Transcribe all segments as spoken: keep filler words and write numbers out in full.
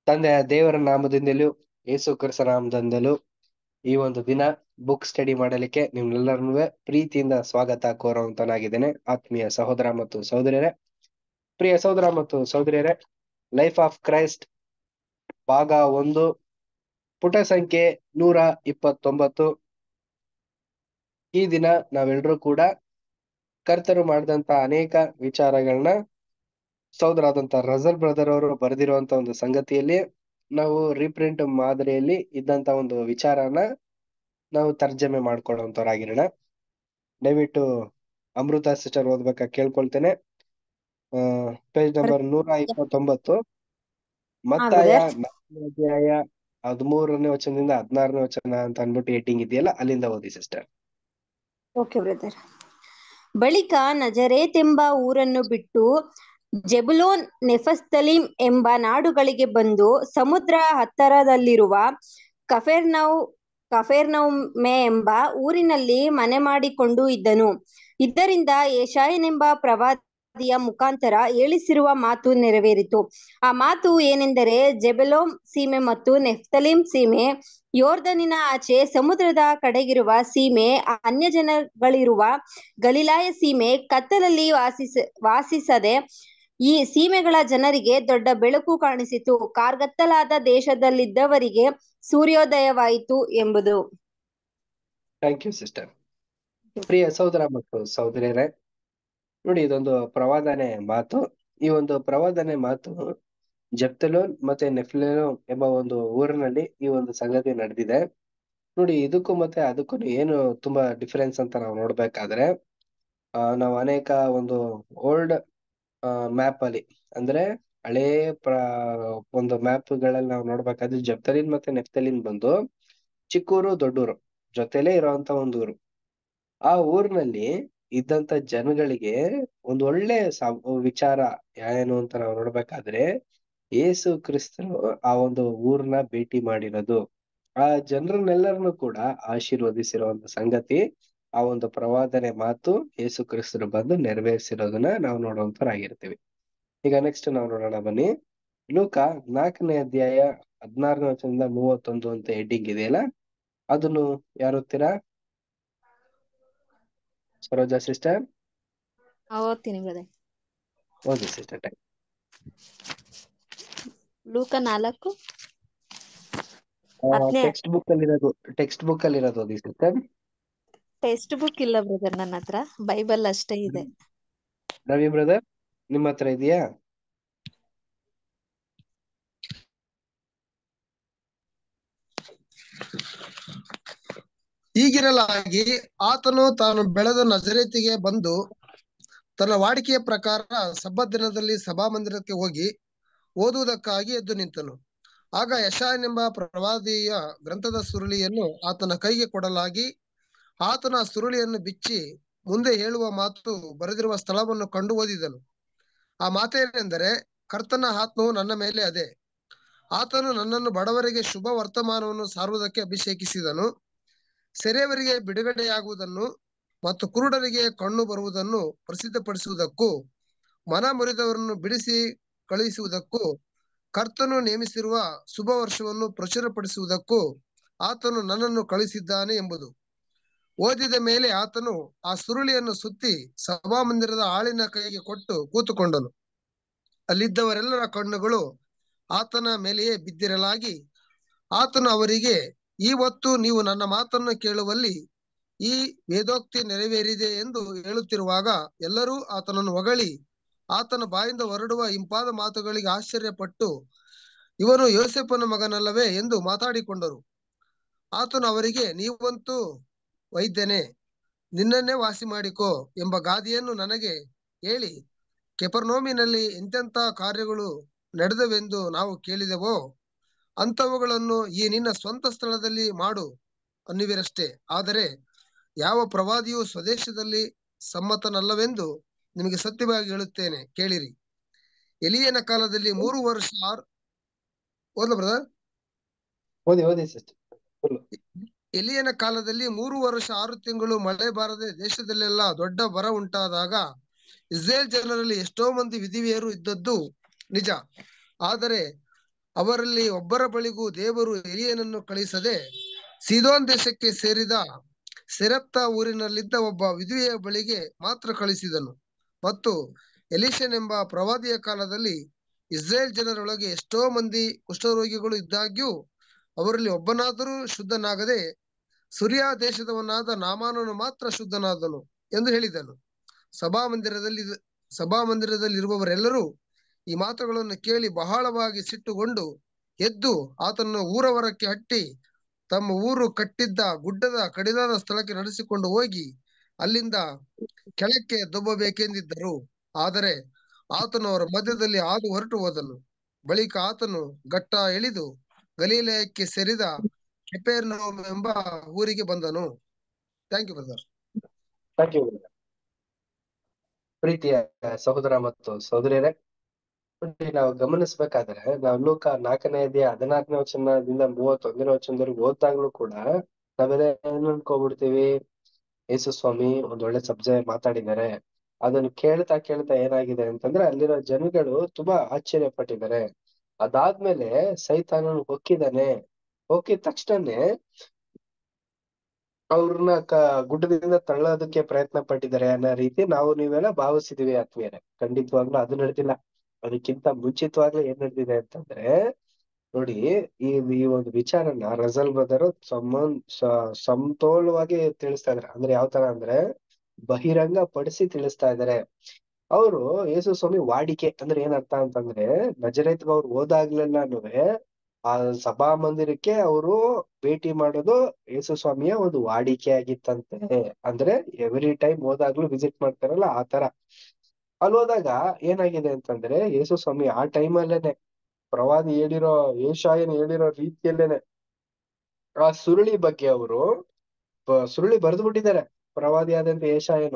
ತಂದೆಯ ದೇವರ ನಾಮದಿಂದಲೂ ಯೇಸು ಕ್ರಿಸ್ತ ನಾಮದಿಂದಲೂ ಈ ಒಂದು ದಿನ ಬುಕ್ ಸ್ಟಡಿ ಮಾಡಲಿಕ್ಕೆ ನಿಮ್ಮೆಲ್ಲರನ್ನೂ ಪ್ರೀತಿಯಿಂದ ಸ್ವಾಗತ ಕೋರುವಂತನಾಗಿದ್ದೇನೆ. ಆತ್ಮೀಯ ಸಹೋದರ ಮತ್ತು ಸಹೋದರಿಯರೇ, ಪ್ರಿಯ ಸಹೋದರ ಮತ್ತು ಸಹೋದರಿಯರೇ, ಲೈಫ್ ಆಫ್ ಕ್ರೈಸ್ಟ್ ಭಾಗ ಒಂದು, ಪುಟ ಸಂಖ್ಯೆ ನೂರ ಇಪ್ಪತ್ತೊಂಬತ್ತು. ಈ ದಿನ ನಾವೆಲ್ಲರೂ ಕೂಡ ಕರ್ತರು ಮಾಡಿದಂತ ಅನೇಕ ವಿಚಾರಗಳನ್ನ ಸಹೋದರಾದಂತ ರಜಲ್ ಬ್ರದರ್ ಅವರು ಬರೆದಿರುವಂತ ಒಂದು ಸಂಗತಿಯಲ್ಲಿ ನಾವು ರೀಪ್ರಿಂಟ್ ಮಾದರಿಯಲ್ಲಿ ಇದ್ದಂತ ಒಂದು ವಿಚಾರನ ನಾವು ತರ್ಜಮೆ ಮಾಡ್ಕೊಳ್ಳುವಂತವರಾಗಿರೋಣ. ದಯವಿಟ್ಟು ಅಮೃತ ಸಿಸ್ಟರ್ ಓದ್ಬೇಕಾ ಕೇಳ್ಕೊಳ್ತೇನೆ. ಪೇಜ್ ನಂಬರ್ ನೂರ ಇಪ್ಪತ್ತೊಂಬತ್ತು, ಮತ್ತಾಯ ನಾಲ್ಕನೇ ಅಧ್ಯಾಯ ಹದಿಮೂರನೇ ವಚನದಿಂದ ಹದಿನಾರನೇ ವಚನ ಅಂತ ಅನ್ಬಿಟ್ಟು ಹೆಡ್ಡಿಂಗ್ ಇದೆಯಲ್ಲ, ಅಲ್ಲಿಂದ ಓದಿ ಸಿಸ್ಟರ್. Okay brother. ಬಳಿಕ ನಜರೇತೆಂಬ ಊರನ್ನು ಬಿಟ್ಟು ಜೆಬುಲೋನ್, ನೆಫಸ್ತಲಿಮ್ ಎಂಬ ನಾಡುಗಳಿಗೆ ಬಂದು ಸಮುದ್ರ ಹತ್ತರದಲ್ಲಿರುವ ಕಫೆರ್ನೌ ಕಫೆರ್ನೌಮೆ ಎಂಬ ಊರಿನಲ್ಲಿ ಮನೆ ಮಾಡಿಕೊಂಡು ಇದ್ದನು. ಇದರಿಂದ ಯೆಶಾಯನೆಂಬ ಪ್ರವಾದಿಯ ಮುಖಾಂತರ ಹೇಳಿಸಿರುವ ಮಾತು ನೆರವೇರಿತು. ಆ ಮಾತು ಏನೆಂದರೆ, ಜೆಬುಲೂನ್ ಸೀಮೆ ಮತ್ತು ನೆಫ್ತಲಿಮ್ ಸೀಮೆ, ಯೋರ್ದನಿನ ಆಚೆ ಸಮುದ್ರದ ಕಡೆಗಿರುವ ಸೀಮೆ, ಅನ್ಯಜನಗಳಿರುವ ಗಲಿಲಾಯ ಸೀಮೆ, ಕತ್ತಲಲ್ಲಿ ವಾಸಿಸ ವಾಸಿಸದೆ ಈ ಸೀಮೆಗಳ ಜನರಿಗೆ ದೊಡ್ಡ ಬೆಳಕು ಕಾಣಿಸಿತು. ಕಾರ್ಗತ್ತಲಾದ ದೇಶದಲ್ಲಿದ್ದವರಿಗೆ ಸೂರ್ಯೋದಯವಾಯಿತು ಎಂಬುದು. Thank you sister. ಪ್ರಿಯ ಸಹೋದರ ಮತ್ತು ಸಹೋದರಿಯರೇ, ನೋಡಿ, ಇದೊಂದು ಪ್ರವಾದನೆ ಮಾತು. ಈ ಒಂದು ಪ್ರವಾದನೆ ಮಾತು ಜೆಬ್ತಲೋನ್ ಮತ್ತೆ ನೆಫ್ಲೇಲೋನ್ ಎಂಬ ಒಂದು ಊರಿನಲ್ಲಿ ಈ ಒಂದು ಸಂಗತಿ ನಡೆದಿದೆ. ನೋಡಿ, ಇದಕ್ಕೂ ಮತ್ತೆ ಅದಕ್ಕೂ ಏನು ತುಂಬಾ ಡಿಫರೆನ್ಸ್ ಅಂತ ನಾವು ನೋಡ್ಬೇಕಾದ್ರೆ, ಆ ನಾವು ಅನೇಕ ಒಂದು ಓಲ್ಡ್ ಮ್ಯಾಪ್ ಅಲ್ಲಿ, ಅಂದ್ರೆ ಹಳೇ ಪ್ರ ಒಂದು ಮ್ಯಾಪ್ ಗಳಲ್ಲಿ ನಾವು ನೋಡ್ಬೇಕಾದ್ರೆ ಜೆಬ್ತಲಿನ್ ಮತ್ತೆ ನೆಫ್ತಲಿನ್ ಬಂದು ಚಿಕ್ಕೂರು ದೊಡ್ಡೂರು ಜೊತೆಲೇ ಇರುವಂತ ಒಂದು ಊರು. ಆ ಊರಿನಲ್ಲಿ ಇದ್ದಂತ ಜನಗಳಿಗೆ ಒಂದು ಒಳ್ಳೆ ವಿಚಾರ ಏನು ಅಂತ ನಾವು ನೋಡ್ಬೇಕಾದ್ರೆ, ಯೇಸು ಕ್ರಿಸ್ತರು ಆ ಒಂದು ಊರ್ನ ಭೇಟಿ ಮಾಡಿರೋದು, ಆ ಜನರನ್ನೆಲ್ಲರನ್ನು ಕೂಡ ಆಶೀರ್ವದಿಸಿರುವಂತ ಸಂಗತಿ, ಆ ಒಂದು ಪ್ರವಾದನೆ ಮಾತು ಯೇಸು ಕ್ರಿಸ್ತರು ಬಂದು ನೆರವೇರಿಸಿರೋದನ್ನ ನಾವು ನೋಡುವಂತರಾಗಿರ್ತೀವಿ. ಈಗ ನೆಕ್ಸ್ಟ್ ನಾವು ನೋಡೋಣ ಬನ್ನಿ. ಲೂಕ ನಾಲ್ಕನೇ ಅಧ್ಯಾಯ ಹದಿನಾರನೇ ವಚನದಿಂದ ಮೂವತ್ತೊಂದು ಅಂತ ಹೆಡ್ಡಿಂಗ್ ಇದೆಯಲ್ಲ, ಅದನ್ನು ಯಾರು ಓದ್ತೀರಾ? ಸರೋಜಾ ಸಿಸ್ಟರ್ ಓದ್ತೀನಿ ಬ್ರದರ್. ಓದಿ ಸಿಸ್ಟರ್. ಟೈಮ್ ಲೂಕ ನಾಲ್ಕು ಟೆಕ್ಸ್ಟ್ ಬುಕ್ ಅಲ್ಲಿ ಇರೋದು ಟೆಕ್ಸ್ಟ್ ಬುಕ್ ಅಲ್ಲಿ ಇರೋದು ಓದಿ ಸಿಸ್ಟರ್. ಟೆಕ್ಸ್ಟ್ ಬುಕ್ ಇಲ್ಲ ಬ್ರದರ್, ನನ್ನ ಹತ್ರ ಬೈಬಲ್ ಅಷ್ಟೇ ಇದೆ. ರವಿ ಬ್ರದರ್, ನಿಮ್ಮ ಹತ್ರ ಇದೆಯಾ? ಹೀಗಿರಲಾಗಿ ಆತನು ತಾನು ಬೆಳೆದ ನಜರೇತಿಗೆ ಬಂದು ತನ್ನ ವಾಡಿಕೆಯ ಪ್ರಕಾರ ಸಬ್ಬತ್ ದಿನದಲ್ಲಿ ಸಭಾಮಂದಿರಕ್ಕೆ ಹೋಗಿ ಓದುವುದಕ್ಕಾಗಿ ಎದ್ದು ನಿಂತನು. ಆಗ ಯೆಶಾಯನೆಂಬ ಪ್ರವಾದಿಯ ಗ್ರಂಥದ ಸುರುಳಿಯನ್ನು ಆತನ ಕೈಗೆ ಕೊಡಲಾಗಿ, ಆತನ ಸುರುಳಿಯನ್ನು ಬಿಚ್ಚಿ ಮುಂದೆ ಹೇಳುವ ಮಾತು ಬರೆದಿರುವ ಸ್ಥಳವನ್ನು ಕಂಡು ಓದಿದನು. ಆ ಮಾತೇನೆಂದರೆ, ಕರ್ತನ ಆತ್ಮವು ನನ್ನ ಮೇಲೆ ಅದೆ, ಆತನು ನನ್ನನ್ನು ಬಡವರಿಗೆ ಶುಭ ವರ್ತಮಾನವನ್ನು ಸಾರುವುದಕ್ಕೆ ಅಭಿಷೇಕಿಸಿದನು. ಸೆರೆಯವರಿಗೆ ಬಿಡುಗಡೆಯಾಗುವುದನ್ನು ಮತ್ತು ಕುರುಡರಿಗೆ ಕಣ್ಣು ಬರುವುದನ್ನು ಪ್ರಸಿದ್ಧಪಡಿಸುವುದಕ್ಕೂ, ಮನ ಮುರಿದವರನ್ನು ಬಿಡಿಸಿ ಕಳುಹಿಸುವುದಕ್ಕೂ, ಕರ್ತನು ನೇಮಿಸಿರುವ ಶುಭ ವರ್ಷವನ್ನು ಪ್ರಚುರಪಡಿಸುವುದಕ್ಕೂ ಆತನು ನನ್ನನ್ನು ಕಳುಹಿಸಿದ್ದಾನೆ ಎಂಬುದು. ಓದಿದ ಮೇಲೆ ಆತನು ಆ ಸುರುಳಿಯನ್ನು ಸುತ್ತಿ ಸಭಾಮಂದಿರದ ಆಳಿನ ಕೈಗೆ ಕೊಟ್ಟು ಕೂತುಕೊಂಡನು. ಅಲ್ಲಿದ್ದವರೆಲ್ಲರ ಕಣ್ಣುಗಳು ಆತನ ಮೇಲೆಯೇ ಬಿದ್ದಿರಲಾಗಿ, ಆತನು ಅವರಿಗೆ, ಇವತ್ತು ನೀವು ನನ್ನ ಮಾತನ್ನು ಕೇಳುವಲ್ಲಿ ಈ ವೇದೋಕ್ತಿ ನೆರವೇರಿದೆ ಎಂದು ಹೇಳುತ್ತಿರುವಾಗ ಎಲ್ಲರೂ ಆತನನ್ನು ಹೊಗಳಿ ಆತನ ಬಾಯಿಂದ ಹೊರಡುವ ಇಂಪಾದ ಮಾತುಗಳಿಗೆ ಆಶ್ಚರ್ಯಪಟ್ಟು, ಇವನು ಯೋಸೇಫನ ಮಗನಲ್ಲವೇ ಎಂದು ಮಾತಾಡಿಕೊಂಡರು. ಆತನು ಅವರಿಗೆ, ನೀವಂತೂ ವೈದ್ಯನೇ, ನಿನ್ನನ್ನೇ ವಾಸಿ ಮಾಡಿಕೋ ಎಂಬ ಗಾದೆಯನ್ನು ನನಗೆ ಹೇಳಿ, ಕೆಫರ್ನೌಮಿನಲ್ಲಿ ಎಂತೆಂಥ ಕಾರ್ಯಗಳು ನಡೆದವೆಂದು ನಾವು ಕೇಳಿದೆವೋ ಅಂಥವುಗಳನ್ನು ಈ ನಿನ್ನ ಸ್ವಂತ ಸ್ಥಳದಲ್ಲಿ ಮಾಡು ಅನ್ನುವಿರಷ್ಟೇ. ಆದರೆ ಯಾವ ಪ್ರವಾದಿಯು ಸ್ವದೇಶದಲ್ಲಿ ಸಮ್ಮತನಲ್ಲವೆಂದು ನಿಮಗೆ ಸತ್ಯವಾಗಿ ಹೇಳುತ್ತೇನೆ, ಕೇಳಿರಿ. ಎಲಿಯನ ಕಾಲದಲ್ಲಿ ಮೂರು ವರ್ಷ ಆರು ಓದ್ಲ ಬ್ರದರ್ ಓದಿ ಓದಿ ಸಿಸ್ಟರ್. ಎಲಿಯನ ಕಾಲದಲ್ಲಿ ಮೂರು ವರ್ಷ ಆರು ತಿಂಗಳು ಮಳೆ ಬಾರದೆ ದೇಶದಲ್ಲೆಲ್ಲ ದೊಡ್ಡ ಬರ ಉಂಟಾದಾಗ ಇಸ್ರೇಲ್ ಜನರಲ್ಲಿ ಎಷ್ಟೋ ಮಂದಿ ವಿಧಿವಿಯರು ಇದ್ದದ್ದು ನಿಜ. ಆದರೆ ಅವರಲ್ಲಿ ಒಬ್ಬರ ಬಳಿಗೂ ದೇವರು ಎಲಿಯನನ್ನು ಕಳಿಸದೆ ಸೀದೋನ್ ದೇಶಕ್ಕೆ ಸೇರಿದ ಸೆರೆಪ್ತ ಊರಿನಲ್ಲಿದ್ದ ಒಬ್ಬ ವಿಧವೆಯ ಬಳಿಗೆ ಮಾತ್ರ ಕಳಿಸಿದನು. ಮತ್ತು ಎಲೀಷನೆಂಬ ಪ್ರವಾದಿಯ ಕಾಲದಲ್ಲಿ ಇಸ್ರೇಲ್ ಜನರೊಳಗೆ ಎಷ್ಟೋ ಮಂದಿ ಕುಷ್ಠರೋಗಿಗಳು ಇದ್ದಾಗ್ಯೂ ಅವರಲ್ಲಿ ಒಬ್ಬನಾದರೂ ಶುದ್ಧನಾಗದೆ ಸುರಿಯಾ ದೇಶದವನಾದ ನಾಮಾನನು ಮಾತ್ರ ಶುದ್ಧನಾದನು ಎಂದು ಹೇಳಿದನು. ಸಭಾಮಂದಿರದಲ್ಲಿ ಸಭಾಮಂದಿರದಲ್ಲಿರುವವರೆಲ್ಲರೂ ಈ ಮಾತುಗಳನ್ನು ಕೇಳಿ ಬಹಳವಾಗಿ ಸಿಟ್ಟುಗೊಂಡು ಎದ್ದು ಆತನನ್ನು ಊರ ಹೊರಕ್ಕೆ ಹಟ್ಟಿ ತಮ್ಮ ಊರು ಕಟ್ಟಿದ್ದ ಗುಡ್ಡದ ಕಡಿದಾದ ಸ್ಥಳಕ್ಕೆ ನಡೆಸಿಕೊಂಡು ಹೋಗಿ ಅಲ್ಲಿಂದ ಕೆಳಕ್ಕೆ ದೊಬ್ಬಬೇಕೆಂದಿದ್ದರು. ಆದರೆ ಆತನು ಅವರ ಮಧ್ಯದಲ್ಲಿ ಹಾದು ಹೊರಟು ಹೋದನು. ಬಳಿಕ ಆತನು ಘಟ್ಟ ಇಳಿದು ಗಲೀಲಯಕ್ಕೆ ಸೇರಿದ ಕೆಫೆರ್ನೌಮ್ ಎಂಬ ಊರಿಗೆ ಬಂದನು. Thank you brother. Thank you. ಪ್ರೀತಿಯ ಸಹೋದರ ಮತ್ತು ಸಹೋದರಿಯರೇ, ನಾವು ಗಮನಿಸ್ಬೇಕಾದ್ರೆ ನಾವು ಲೂಕ ನಾಲ್ಕನೇ ಅಧ್ಯಾಯ ಹದಿನಾಲ್ಕನೇ ವಚನದಿಂದ ಮೂವತ್ತೊಂದನೇ ವಚನದವರೆಗೂ ಓದಾಗ್ಲೂ ಕೂಡ ನಾವೆಲ್ಲ ಏನ್ ಅನ್ಕೋಬಿಡ್ತೀವಿ, ಯೇಸು ಸ್ವಾಮಿ ಒಂದ್ ಒಳ್ಳೆ ಸಬ್ಜೆಕ್ಟ್ ಮಾತಾಡಿದ್ದಾರೆ. ಅದನ್ನು ಕೇಳ್ತಾ ಕೇಳ್ತಾ ಏನಾಗಿದೆ ಅಂತಂದ್ರೆ ಅಲ್ಲಿರೋ ಜನಗಳು ತುಂಬಾ ಆಶ್ಚರ್ಯ ಪಟ್ಟಿದ್ದಾರೆ. ಅದಾದ್ಮೇಲೆ ಸೈತಾನನು ಹೊಕ್ಕಿದಾನೆ. ಹೊಕ್ಕಿದ ತಕ್ಷಣನೇ ಅವ್ರನ್ನ ಕ ಗುಡ್ಡದಿಂದ ತಳ್ಳೋದಕ್ಕೆ ಪ್ರಯತ್ನ ಪಟ್ಟಿದ್ದಾರೆ ಅನ್ನೋ ರೀತಿ ನಾವು ನೀವೆಲ್ಲ ಭಾವಿಸಿದೀವಿ ಆತ್ಮೀಯರೇ. ಖಂಡಿತವಾಗ್ಲೂ ಅದು ನಡೆದಿಲ್ಲ. ಅದಕ್ಕಿಂತ ಮುಂಚಿತವಾಗ್ಲೂ ಏನ್ ನಡೆದಿದೆ ಅಂತಂದ್ರೆ ನೋಡಿ, ಈ ಈ ಒಂದು ವಿಚಾರನ ರಜಲ್ ಬ್ರದರ್ ಸಮನ್ ಸಮತೋಲವಾಗಿ ತಿಳಿಸ್ತಾ ಇದಾರೆ. ಅಂದ್ರೆ ಯಾವ ತರ ಅಂದ್ರೆ ಬಹಿರಂಗ ಪಡಿಸಿ ತಿಳಿಸ್ತಾ ಇದಾರೆ. ಅವರು ಯೇಸು ಸ್ವಾಮಿ ವಾಡಿಕೆ ಅಂದ್ರೆ ಏನ್ ಅರ್ಥ ಅಂತಂದ್ರೆ ನಜರೇತ್ಗೆ ಅವ್ರು ಹೋದಾಗ್ಲೆಲ್ಲಾನು ಆ ಸಭಾ ಮಂದಿರಕ್ಕೆ ಅವರು ಭೇಟಿ ಮಾಡೋದು ಯೇಸು ಸ್ವಾಮಿಯ ಒಂದು ವಾಡಿಕೆ ಆಗಿತ್ತಂತೆ. ಅಂದ್ರೆ ಎವ್ರಿ ಟೈಮ್ ಹೋದಾಗ್ಲೂ ವಿಸಿಟ್ ಮಾಡ್ತಾರಲ್ಲ ಆ ತರ. ಅಲ್ಲಿ ಹೋದಾಗ ಏನಾಗಿದೆ ಅಂತಂದ್ರೆ ಯೇಸು ಸ್ವಾಮಿ ಆ ಟೈಮ್ ಅಲ್ಲೇನೆ ಪ್ರವಾದಿ ಹೇಳಿರೋ ಯೆಶಾಯನು ಹೇಳಿರೋ ರೀತಿಯಲ್ಲೇನೆ ಆ ಸುರುಳಿ ಬಗ್ಗೆ ಅವರು ಸುರುಳಿ ಬರೆದು ಬಿಟ್ಟಿದ್ದಾರೆ ಪ್ರವಾದಿ ಆದಂತ ಯೆಶಾಯನು.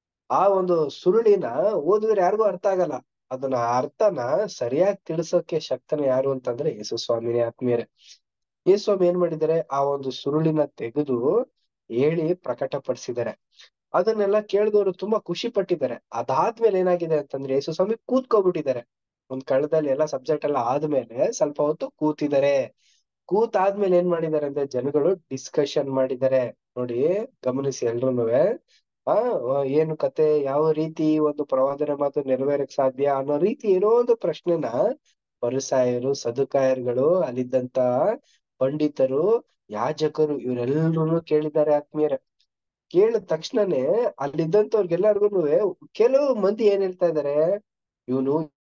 ಆ ಒಂದು ಸುರುಳಿನ ಓದಿದ್ರೆ ಯಾರಿಗೂ ಅರ್ಥ ಆಗಲ್ಲ. ಅದನ್ನ ಅರ್ಥನ ಸರಿಯಾಗಿ ತಿಳಿಸೋಕೆ ಶಕ್ತನ ಯಾರು ಅಂತಂದ್ರೆ ಯೇಸು ಸ್ವಾಮಿನೇ ಆತ್ಮೀಯರೇ. ಯೇಸು ಸ್ವಾಮಿ ಏನ್ ಮಾಡಿದ್ದಾರೆ, ಆ ಒಂದು ಸುರುಳಿನ ತೆಗೆದು ಹೇಳಿ ಪ್ರಕಟಪಡಿಸಿದ್ದಾರೆ. ಅದನ್ನೆಲ್ಲ ಕೇಳಿದವರು ತುಂಬಾ ಖುಷಿ ಪಟ್ಟಿದ್ದಾರೆ. ಅದಾದ್ಮೇಲೆ ಏನಾಗಿದೆ ಅಂತಂದ್ರೆ ಯೇಸು ಸ್ವಾಮಿ ಕೂತ್ಕೊಬಿಟ್ಟಿದ್ದಾರೆ. ಒಂದ್ ಕಳ್ಳದಲ್ಲಿ ಎಲ್ಲ ಸಬ್ಜೆಕ್ಟ್ ಎಲ್ಲ ಆದ್ಮೇಲೆ ಸ್ವಲ್ಪ ಹೊತ್ತು ಕೂತಿದ್ದಾರೆ. ಕೂತಾದ್ಮೇಲೆ ಏನ್ ಮಾಡಿದ್ದಾರೆ ಅಂದ್ರೆ ಜನಗಳು ಡಿಸ್ಕಷನ್ ಮಾಡಿದ್ದಾರೆ. ನೋಡಿ ಗಮನಿಸಿ ಎಲ್ರೂನುವೆ. ಆ ಏನು ಕತೆ, ಯಾವ ರೀತಿ ಒಂದು ಪ್ರವಾದನೆ ಮಾತು ನೆರವೇರಕ್ ಸಾಧ್ಯ ಅನ್ನೋ ರೀತಿ ಏನೋ ಒಂದು ಪ್ರಶ್ನೆನ ಫರಿಸಾಯರು, ಸದುಕಾಯರುಗಳು, ಅಲ್ಲಿದ್ದಂತ ಪಂಡಿತರು, ಯಾಜಕರು ಇವರೆಲ್ಲರೂ ಕೇಳಿದ್ದಾರೆ ಆತ್ಮೀಯರೇ. ಕೇಳಿದ ತಕ್ಷಣನೇ ಅಲ್ಲಿದ್ದಂತವ್ರಿಗೆಲ್ಲರಿಗೂ ಕೆಲವು ಮಂದಿ ಏನ್ ಹೇಳ್ತಾ ಇದಾರೆ, ಇವನು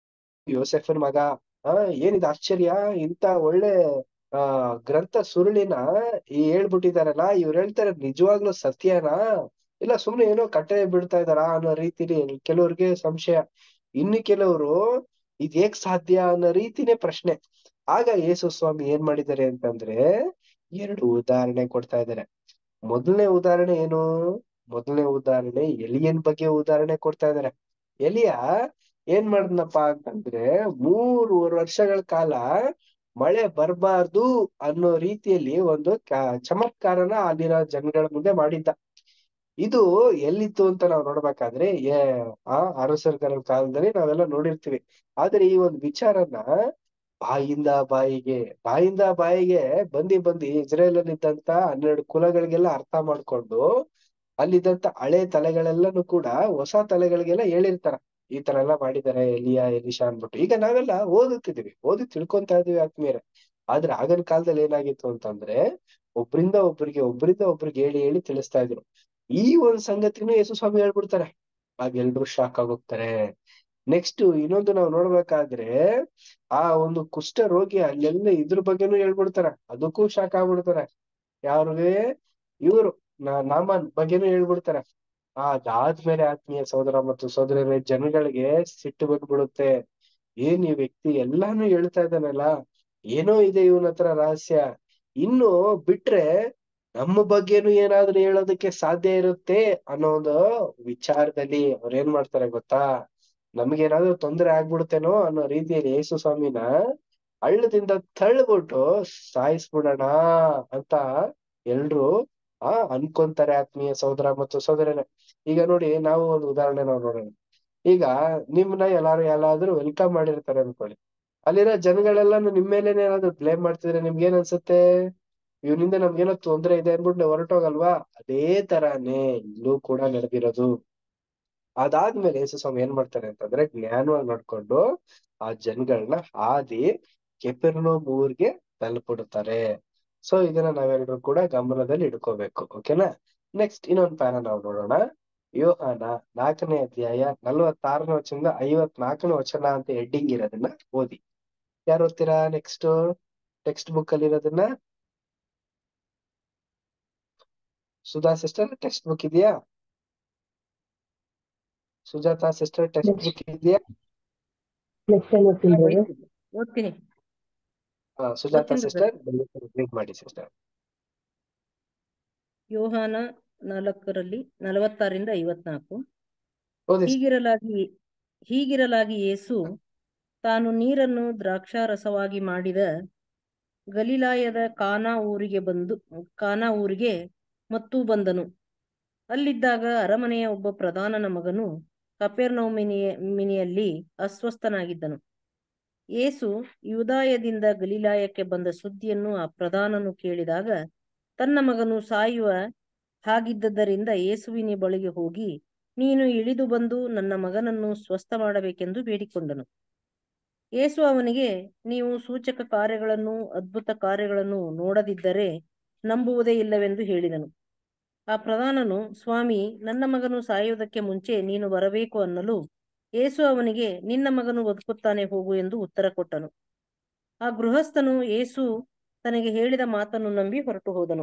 ಯೋಸೆಫನ್ ಮಗ, ಆ ಏನಿದು ಆಶ್ಚರ್ಯ, ಇಂತ ಒಳ್ಳೆ ಆ ಗ್ರಂಥ ಸುರುಳಿನ ಈ ಹೇಳ್ಬಿಟ್ಟಿದಾರಲ್ಲ, ಇವ್ರು ಹೇಳ್ತಾರೆ ನಿಜವಾಗ್ಲೂ ಸತ್ಯನಾ ಇಲ್ಲ ಸುಮ್ನೆ ಏನೋ ಕಟ್ಟೆ ಬಿಡ್ತಾ ಇದಾರ ಅನ್ನೋ ರೀತಿಲಿ ಕೆಲವ್ರಿಗೆ ಸಂಶಯ. ಇನ್ನು ಕೆಲವರು ಇದ್ ಹೇಗ್ ಸಾಧ್ಯ ಅನ್ನೋ ರೀತಿನೇ ಪ್ರಶ್ನೆ. ಆಗ ಯೇಸು ಸ್ವಾಮಿ ಏನ್ ಮಾಡಿದ್ದಾರೆ ಅಂತಂದ್ರೆ ಎರಡು ಉದಾಹರಣೆ ಕೊಡ್ತಾ ಇದ್ದಾರೆ. ಮೊದಲನೇ ಉದಾಹರಣೆ ಏನು, ಮೊದಲನೇ ಉದಾಹರಣೆ ಎಲಿಯನ್ ಬಗ್ಗೆ ಉದಾಹರಣೆ ಕೊಡ್ತಾ ಇದಾರೆ. ಎಲಿಯ ಏನ್ ಮಾಡಿದ್ನಪ್ಪ ಅಂತಂದ್ರೆ ಮೂರುವರೆ ವರ್ಷಗಳ ಕಾಲ ಮಳೆ ಬರ್ಬಾರ್ದು ಅನ್ನೋ ರೀತಿಯಲ್ಲಿ ಒಂದು ಚಮತ್ಕಾರನ ಅಲ್ಲಿರೋ ಜನಗಳ ಮುಂದೆ ಮಾಡಿದ್ದ. ಇದು ಎಲ್ಲಿತ್ತು ಅಂತ ನಾವ್ ನೋಡ್ಬೇಕಾದ್ರೆ ಆ ಅರಸರ ಕಾಲದಲ್ಲಿ ನಾವೆಲ್ಲ ನೋಡಿರ್ತೀವಿ. ಆದ್ರೆ ಈ ಒಂದು ವಿಚಾರನ ಬಾಯಿಂದ ಬಾಯಿಗೆ ಬಾಯಿಂದ ಬಾಯಿಗೆ ಬಂದಿ ಬಂದಿ ಇಸ್ರೇಲ್ ಅಲ್ಲಿ ಇದ್ದಂತ ಹನ್ನೆರಡು ಕುಲಗಳಿಗೆಲ್ಲ ಅರ್ಥ ಮಾಡ್ಕೊಂಡು ಅಲ್ಲಿದ್ದಂತ ಹಳೆ ತಲೆಗಳೆಲ್ಲನೂ ಕೂಡ ಹೊಸ ತಲೆಗಳಿಗೆಲ್ಲ ಹೇಳಿರ್ತಾರ, ಈ ತರ ಎಲ್ಲಾ ಮಾಡಿದ್ದಾರೆ ಎಲಿಯಾ ಎಲಿಶಾ ಅನ್ಬಿಟ್ಟು. ಈಗ ನಾವೆಲ್ಲ ಓದುತ್ತಿದೀವಿ, ಓದಿ ತಿಳ್ಕೊಂತಾ ಇದೀವಿ ಆತ್ಮೀಯರೇ. ಆದ್ರೆ ಆಗಿನ ಕಾಲದಲ್ಲಿ ಏನಾಗಿತ್ತು ಅಂತಂದ್ರೆ ಒಬ್ರಿಂದ ಒಬ್ರಿಗೆ ಒಬ್ರಿಂದ ಒಬ್ರಿಗೆ ಹೇಳಿ ಹೇಳಿ ತಿಳಿಸ್ತಾ ಇದ್ರು. ಈ ಒಂದ್ ಸಂಗತಿನೂ ಯೇಸು ಸ್ವಾಮಿ ಹೇಳ್ಬಿಡ್ತಾರೆ. ಆಗ ಎಲ್ರು ಶಾಕ್ ಆಗೋಗ್ತಾರೆ. ನೆಕ್ಸ್ಟ್ ಇನ್ನೊಂದು ನಾವ್ ನೋಡ್ಬೇಕಾದ್ರೆ ಆ ಒಂದು ಕುಷ್ಠ ರೋಗಿ ಅಲ್ಲೆಲ್ಲ ಇದ್ರ ಬಗ್ಗೆನೂ ಹೇಳ್ಬಿಡ್ತಾರ, ಅದಕ್ಕೂ ಶಾಕ್ ಆಗ್ಬಿಡ್ತಾರೆ. ಯಾರಿಗೆ, ಇವ್ರು ನಾಮಾನ್ ಬಗ್ಗೆನೂ ಹೇಳ್ಬಿಡ್ತಾರೆ. ಅದಾದ್ಮೇಲೆ ಆತ್ಮೀಯ ಸಹೋದರ ಮತ್ತು ಸಹೋದರರೇ, ಜನಗಳಿಗೆ ಸಿಟ್ಟು ಬಂದ್ಬಿಡುತ್ತೆ. ಏನ್ ಈ ವ್ಯಕ್ತಿ ಎಲ್ಲಾನು ಹೇಳ್ತಾ ಇದ್ದಾನಲ್ಲ, ಏನೋ ಇದೆ ಇವನ ಹತ್ರ ರಹಸ್ಯ, ಇನ್ನು ಬಿಟ್ರೆ ನಮ್ಮ ಬಗ್ಗೆನು ಏನಾದ್ರೂ ಹೇಳೋದಕ್ಕೆ ಸಾಧ್ಯ ಇರುತ್ತೆ ಅನ್ನೋ ಒಂದು ವಿಚಾರದಲ್ಲಿ ಅವ್ರ ಏನ್ ಮಾಡ್ತಾರೆ ಗೊತ್ತಾ, ನಮ್ಗೇನಾದ್ರೂ ತೊಂದರೆ ಆಗ್ಬಿಡುತ್ತೇನೋ ಅನ್ನೋ ರೀತಿಯಲ್ಲಿ ಯೇಸು ಸ್ವಾಮಿನ ಹಳ್ಳದಿಂದ ತಳ್ಳಿಬಿಟ್ಟು ಸಾಯಿಸ್ಬಿಡೋಣ ಅಂತ ಎಲ್ರು ಆ ಅನ್ಕೊಂತಾರೆ ಆತ್ಮೀಯ ಸಹೋದರ ಮತ್ತು ಸಹೋದರನೇ. ಈಗ ನೋಡಿ, ನಾವು ಒಂದು ಉದಾಹರಣೆ ನಾವು ನೋಡೋಣ. ಈಗ ನಿಮ್ನ ಎಲ್ಲಾರು ಎಲ್ಲಾದ್ರೂ ವೆಲ್ಕಮ್ ಮಾಡಿರ್ತಾರೆ ಅನ್ಕೊಳ್ಳಿ. ಅಲ್ಲಿರೋ ಜನಗಳೆಲ್ಲಾನು ನಿಮ್ ಮೇಲೇನೆ ಏನಾದ್ರು ಬ್ಲೇಮ್ ಮಾಡ್ತಿದ್ರೆ ನಿಮ್ಗೆ ಏನ್ ಅನ್ಸುತ್ತೆ? ಇವನಿಂದ ನಮ್ಗೇನೋ ತೊಂದ್ರೆ ಇದೆ ಅನ್ಬಿಟ್ಟು ನೀವು ಹೊರಟೋಗಲ್ವಾ? ಅದೇ ತರಾನೇ ಇಲ್ಲೂ ಕೂಡ ನಡೆದಿರೋದು. ಅದಾದ್ಮೇಲೆ ಯೇಸು ಸ್ವಾಮಿ ಏನ್ ಮಾಡ್ತಾರೆ ಅಂತಂದ್ರೆ ಜ್ಞಾನವಾಗಿ ನಡ್ಕೊಂಡು ಆ ಜನಗಳನ್ನ ಹಾದಿ ಕೆಪೆರ್ನೌಮ್ ಊರ್ಗೆ ತಲುಪಿಡ್ತಾರೆ. ಸೊ ಇದನ್ನ ನಾವೆಲ್ಲರೂ ಕೂಡ ಗಮನದಲ್ಲಿ ಇಟ್ಕೋಬೇಕು. ಓಕೆನಾ? ನೆಕ್ಸ್ಟ್ ಇನ್ನೊಂದ್ ಪ್ಯಾರ ನಾವು ನೋಡೋಣ. ಯೋಹಾನ ನಾಲ್ಕನೇ ಅಧ್ಯಾಯ ನಲ್ವತ್ತಾರನೇ ವಚನದಿಂದ ಐವತ್ನಾಲ್ಕನೇ ವಚನ ಅಂತ ಹೆಡ್ಡಿಂಗ್ ಇರೋದನ್ನ ಓದಿ. ಯಾರು ಓದ್ತೀರಾ ನೆಕ್ಸ್ಟ್? ಟೆಕ್ಸ್ಟ್ ಬುಕ್ ಅಲ್ಲಿ ಇರೋದನ್ನ ಸುಧಾ ಸಿಸ್ಟರ್ ಟೆಕ್ಸ್ಟ್ ಬುಕ್ ಇದೆಯಾ? ಸುಜಾತಾ ಸಿಸ್ಟರ್ ಟೆಕ್ಸ್ಟ್ ಬುಕ್ ಇದೆಯಾ? ಓದ್ತೀನಿ ಸುಜಾತಾ ಓದ್ತೀನಿ ಸಿಸ್ಟರ್ ರೀಡ್ ಮಾಡಿ ಸಿಸ್ಟರ್. ಯೋಹಾನ ನಾಲ್ಕರಲ್ಲಿ ನಲವತ್ತಾರರಿಂದ ಐವತ್ನಾಲ್ಕು. ಓದಿ ಹೀಗಿರಲಾಗಿ ಹೀಗಿರಲಾಗಿ ಯೇಸು ತಾನು ನೀರನ್ನು ದ್ರಾಕ್ಷಾರಸವಾಗಿ ಮಾಡಿದ ಗಲಿಲಾಯದ ಕಾನಾ ಊರಿಗೆ ಬಂದು ಕಾನಾ ಊರಿಗೆ ಮತ್ತೂ ಬಂದನು. ಅಲ್ಲಿದ್ದಾಗ ಅರಮನೆಯ ಒಬ್ಬ ಪ್ರಧಾನನ ಮಗನು ಕಪೆರ್ನೌಮಿನಿಯಲ್ಲಿ ಅಸ್ವಸ್ಥನಾಗಿದ್ದನು. ಯೇಸು ಯೂದಾಯದಿಂದ ಗಲಿಲಾಯಕ್ಕೆ ಬಂದ ಸುದ್ದಿಯನ್ನು ಆ ಪ್ರಧಾನನು ಕೇಳಿದಾಗ ತನ್ನ ಮಗನು ಸಾಯುವ ಹಾಗಿದ್ದರಿಂದ ಯೇಸುವಿನ ಬಳಿಗೆ ಹೋಗಿ, ನೀನು ಇಳಿದು ಬಂದು ನನ್ನ ಮಗನನ್ನು ಸ್ವಸ್ಥ ಮಾಡಬೇಕೆಂದು ಬೇಡಿಕೊಂಡನು. ಯೇಸು ಅವನಿಗೆ, ನೀವು ಸೂಚಕ ಕಾರ್ಯಗಳನ್ನು ಅದ್ಭುತ ಕಾರ್ಯಗಳನ್ನು ನೋಡದಿದ್ದರೆ ನಂಬುವುದೇ ಇಲ್ಲವೆಂದು ಹೇಳಿದನು. ಆ ಪ್ರಧಾನನು, ಸ್ವಾಮಿ, ನನ್ನ ಮಗನು ಸಾಯುವುದಕ್ಕೆ ಮುಂಚೆ ನೀನು ಬರಬೇಕು ಅನ್ನಲು ಯೇಸು ಅವನಿಗೆ, ನಿನ್ನ ಮಗನು ಬದುಕುತ್ತಾನೆ, ಹೋಗು ಎಂದು ಉತ್ತರ ಕೊಟ್ಟನು. ಆ ಗೃಹಸ್ಥನು ಯೇಸು ತನಗೆ ಹೇಳಿದ ಮಾತನ್ನು ನಂಬಿ ಹೊರಟು ಹೋದನು.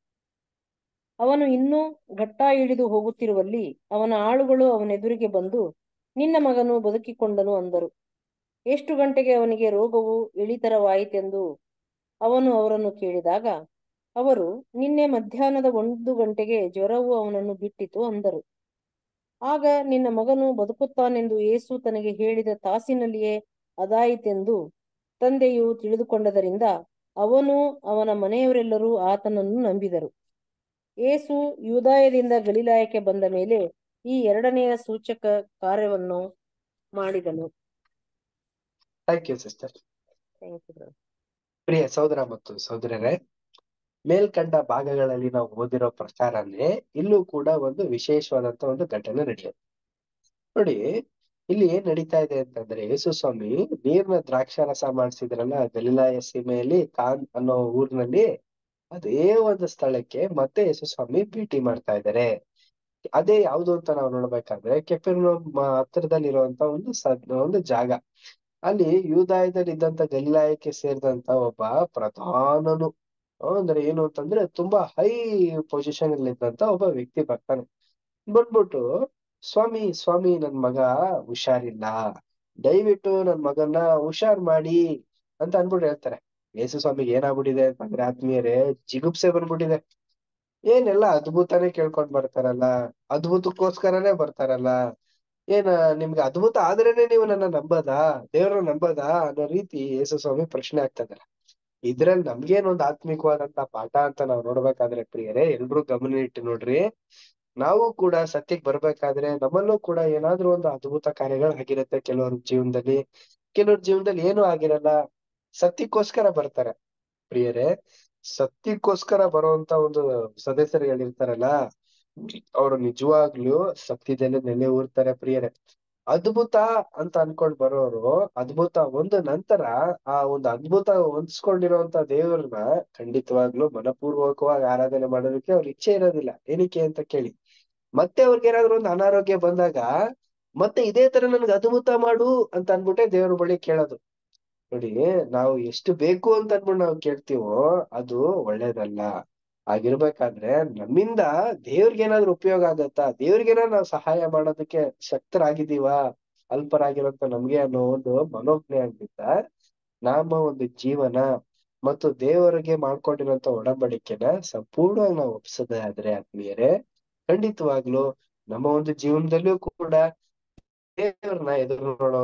ಅವನು ಇನ್ನೂ ಘಟ್ಟ ಇಳಿದು ಹೋಗುತ್ತಿರುವಲ್ಲಿ ಅವನ ಆಳುಗಳು ಅವನೆದುರಿಗೆ ಬಂದು, ನಿನ್ನ ಮಗನು ಬದುಕಿಕೊಂಡನು ಅಂದರು. ಎಷ್ಟು ಗಂಟೆಗೆ ಅವನಿಗೆ ರೋಗವು ಇಳಿತರವಾಯಿತೆಂದು ಅವನು ಅವರನ್ನು ಕೇಳಿದಾಗ ಅವರು, ನಿನ್ನೆ ಮಧ್ಯಾಹ್ನದ ಒಂದು ಗಂಟೆಗೆ ಜ್ವರವು ಅವನನ್ನು ಬಿಟ್ಟಿತು ಅಂದರು. ಆಗ ನಿನ್ನ ಮಗನು ಬದುಕುತ್ತಾನೆಂದು ಯೇಸು ತನಗೆ ಹೇಳಿದ ತಾಸಿನಲ್ಲಿಯೇ ಅದಾಯಿತೆಂದು ತಂದೆಯು ತಿಳಿದುಕೊಂಡದರಿಂದ ಅವನೂ ಅವನ ಮನೆಯವರೆಲ್ಲರೂ ಆತನನ್ನು ನಂಬಿದರು. ಯೇಸು ಯೂದಾಯದಿಂದ ಗಲಿಲಾಯಕ್ಕೆ ಬಂದ ಮೇಲೆ ಈ ಎರಡನೆಯ ಸೂಚಕ ಕಾರ್ಯವನ್ನು ಮಾಡಿದನು. Thank you sister. Thank you brother. ಪ್ರಿಯ ಸಹೋದರ ಮತ್ತು ಸಹೋದರರೇ, ಮೇಲ್ಕಂಡ ಭಾಗಗಳಲ್ಲಿ ನಾವು ಓದಿರೋ ಪ್ರಕಾರನೇ ಇಲ್ಲೂ ಕೂಡ ಒಂದು ವಿಶೇಷವಾದಂತ ಒಂದು ಘಟನೆ ನಡೆಯುತ್ತೆ. ನೋಡಿ, ಇಲ್ಲಿ ಏನ್ ನಡೀತಾ ಇದೆ ಅಂತಂದ್ರೆ, ಯೇಸು ಸ್ವಾಮಿ ನೀರ್ನ ದ್ರಾಕ್ಷಾರಸ ಮಾಡಿಸಿದ್ರಲ್ಲ ಗಲಿಲಾಯ ಸೀಮೆಯಲ್ಲಿ ಕಾನ್ ಅನ್ನೋ ಊರಿನಲ್ಲಿ, ಅದೇ ಒಂದು ಸ್ಥಳಕ್ಕೆ ಮತ್ತೆ ಯೇಸು ಸ್ವಾಮಿ ಭೇಟಿ ಮಾಡ್ತಾ ಇದ್ದಾರೆ. ಅದೇ ಯಾವ್ದು ಅಂತ ನಾವು ನೋಡ್ಬೇಕಾದ್ರೆ ಕೆಪೆರ್ನೌಮ್ ಹತ್ರದಲ್ಲಿರುವಂತ ಒಂದು ಒಂದು ಜಾಗ. ಅಲ್ಲಿ ಯೂದಾಯದಲ್ಲಿ ಇದ್ದಂತ ಗಲಿಲಾಯಕ್ಕೆ ಸೇರಿದಂತ ಒಬ್ಬ ಪ್ರಧಾನನು, ಅಂದ್ರೆ ಏನು ಅಂತಂದ್ರೆ ತುಂಬಾ ಹೈ ಪೊಸಿಷನ್ ಅಲ್ಲಿ ಇದ್ದಂತ ಒಬ್ಬ ವ್ಯಕ್ತಿ ಬರ್ತಾನೆ. ಬಂದ್ಬಿಟ್ಟು, ಸ್ವಾಮಿ ಸ್ವಾಮಿ ನನ್ ಮಗ ಹುಷಾರಿಲ್ಲ, ದಯವಿಟ್ಟು ನನ್ ಮಗನ್ನ ಹುಷಾರ್ ಮಾಡಿ ಅಂತ ಅನ್ಬಿಟ್ಟು ಹೇಳ್ತಾರೆ. ಯೇಸು ಸ್ವಾಮಿಗೆ ಏನಾಗ್ಬಿಟ್ಟಿದೆ ಅಂತಂದ್ರೆ ಆತ್ಮೀಯರೇ, ಜಿಗುಪ್ಸೆ ಬಂದ್ಬಿಟ್ಟಿದೆ. ಏನೆಲ್ಲ ಅದ್ಭುತನೇ ಕೇಳ್ಕೊಂಡ್ ಬರ್ತಾರಲ್ಲ, ಅದ್ಭುತಕ್ಕೋಸ್ಕರನೇ ಬರ್ತಾರಲ್ಲ, ಏನ ನಿಮ್ಗೆ ಅದ್ಭುತ ಆದ್ರೇನೆ ನೀವು ನನ್ನ ನಂಬದಾ, ದೇವ್ರನ್ನ ನಂಬದಾ ಅನ್ನೋ ರೀತಿ ಯೇಸು ಸ್ವಾಮಿ ಪ್ರಶ್ನೆ ಆಗ್ತಾ ಇದಾರೆ. ಇದ್ರಲ್ಲಿ ನಮ್ಗೇನೊಂದು ಆತ್ಮಿಕವಾದಂತ ಪಾಠ ಅಂತ ನಾವ್ ನೋಡ್ಬೇಕಾದ್ರೆ ಪ್ರಿಯರೇ, ಎಲ್ರೂ ಗಮನ ಇಟ್ಟು ನೋಡ್ರಿ. ನಾವು ಕೂಡ ಸತ್ಯಕ್ಕೆ ಬರ್ಬೇಕಾದ್ರೆ ನಮ್ಮಲ್ಲೂ ಕೂಡ ಏನಾದ್ರೂ ಒಂದು ಅದ್ಭುತ ಕಾರ್ಯಗಳು ಆಗಿರುತ್ತೆ ಕೆಲವ್ರ ಜೀವನದಲ್ಲಿ. ಕೆಲವ್ರ ಜೀವನದಲ್ಲಿ ಏನೂ ಆಗಿರಲ್ಲ, ಸತ್ಯಕ್ಕೋಸ್ಕರ ಬರ್ತಾರೆ. ಪ್ರಿಯರೇ, ಸತ್ಯಕ್ಕೋಸ್ಕರ ಬರುವಂತ ಒಂದು ಸದಸ್ಯರುಗಳಿರ್ತಾರಲ್ಲ, ಅವ್ರು ನಿಜವಾಗ್ಲೂ ಸತ್ಯದಲ್ಲಿ ನೆಲೆ ಊರ್ತಾರೆ ಪ್ರಿಯರೇ. ಅದ್ಭುತ ಅಂತ ಅನ್ಕೊಂಡ್ ಬರೋರು ಅದ್ಭುತ ಒಂದು ನಂತರ ಆ ಒಂದು ಅದ್ಭುತ ಹೊಂದ್ಸ್ಕೊಂಡಿರುವಂತ ದೇವ್ರನ್ನ ಖಂಡಿತವಾಗ್ಲೂ ಮನಪೂರ್ವಕವಾಗಿ ಆರಾಧನೆ ಮಾಡೋದಕ್ಕೆ ಅವ್ರ ಇಚ್ಛೆ ಇರೋದಿಲ್ಲ. ಏನಕ್ಕೆ ಅಂತ ಕೇಳಿ, ಮತ್ತೆ ಅವ್ರಿಗೆ ಏನಾದ್ರು ಒಂದು ಅನಾರೋಗ್ಯ ಬಂದಾಗ ಮತ್ತೆ ಇದೇ ತರ ನನ್ಗೆ ಅದ್ಭುತ ಮಾಡು ಅಂತ ಅನ್ಬಿಟ್ಟೆ ದೇವ್ರ ಬಳಿ ಕೇಳೋದು. ನೋಡಿ, ನಾವು ಎಷ್ಟು ಬೇಕು ಅಂತ ಅನ್ಬಿಟ್ಟು ನಾವು ಕೇಳ್ತೀವೋ ಅದು ಒಳ್ಳೇದಲ್ಲ. ಆಗಿರ್ಬೇಕಾದ್ರೆ ನಮ್ಮಿಂದ ದೇವ್ರಿಗೇನಾದ್ರು ಉಪಯೋಗ ಆಗತ್ತಾ, ದೇವ್ರಿಗೇನಾದ್ರು ನಾವು ಸಹಾಯ ಮಾಡೋದಕ್ಕೆ ಶಕ್ತರಾಗಿದ್ದೀವಾ ಅಲ್ಪರಾಗಿರೋಂತ ನಮ್ಗೆ ಅನ್ನೋ ಒಂದು ಮನೋಜ್ಞೆ ಆಗ್ಬಿಟ್ಟ ನಮ್ಮ ಒಂದು ಜೀವನ ಮತ್ತು ದೇವರಿಗೆ ಮಾಡ್ಕೊಂಡಿರೋಂತ ಒಡಂಬಡಿಕೆನ ಸಂಪೂರ್ಣವಾಗಿ ನಾವು ಒಪ್ಸೋದೇ ಆದ್ರೆ ಆತ್ಮೀಯರೇ, ಖಂಡಿತವಾಗ್ಲು ನಮ್ಮ ಒಂದು ಜೀವನದಲ್ಲೂ ಕೂಡ ದೇವ್ರನ್ನ ಎದುರು ನೋಡೋ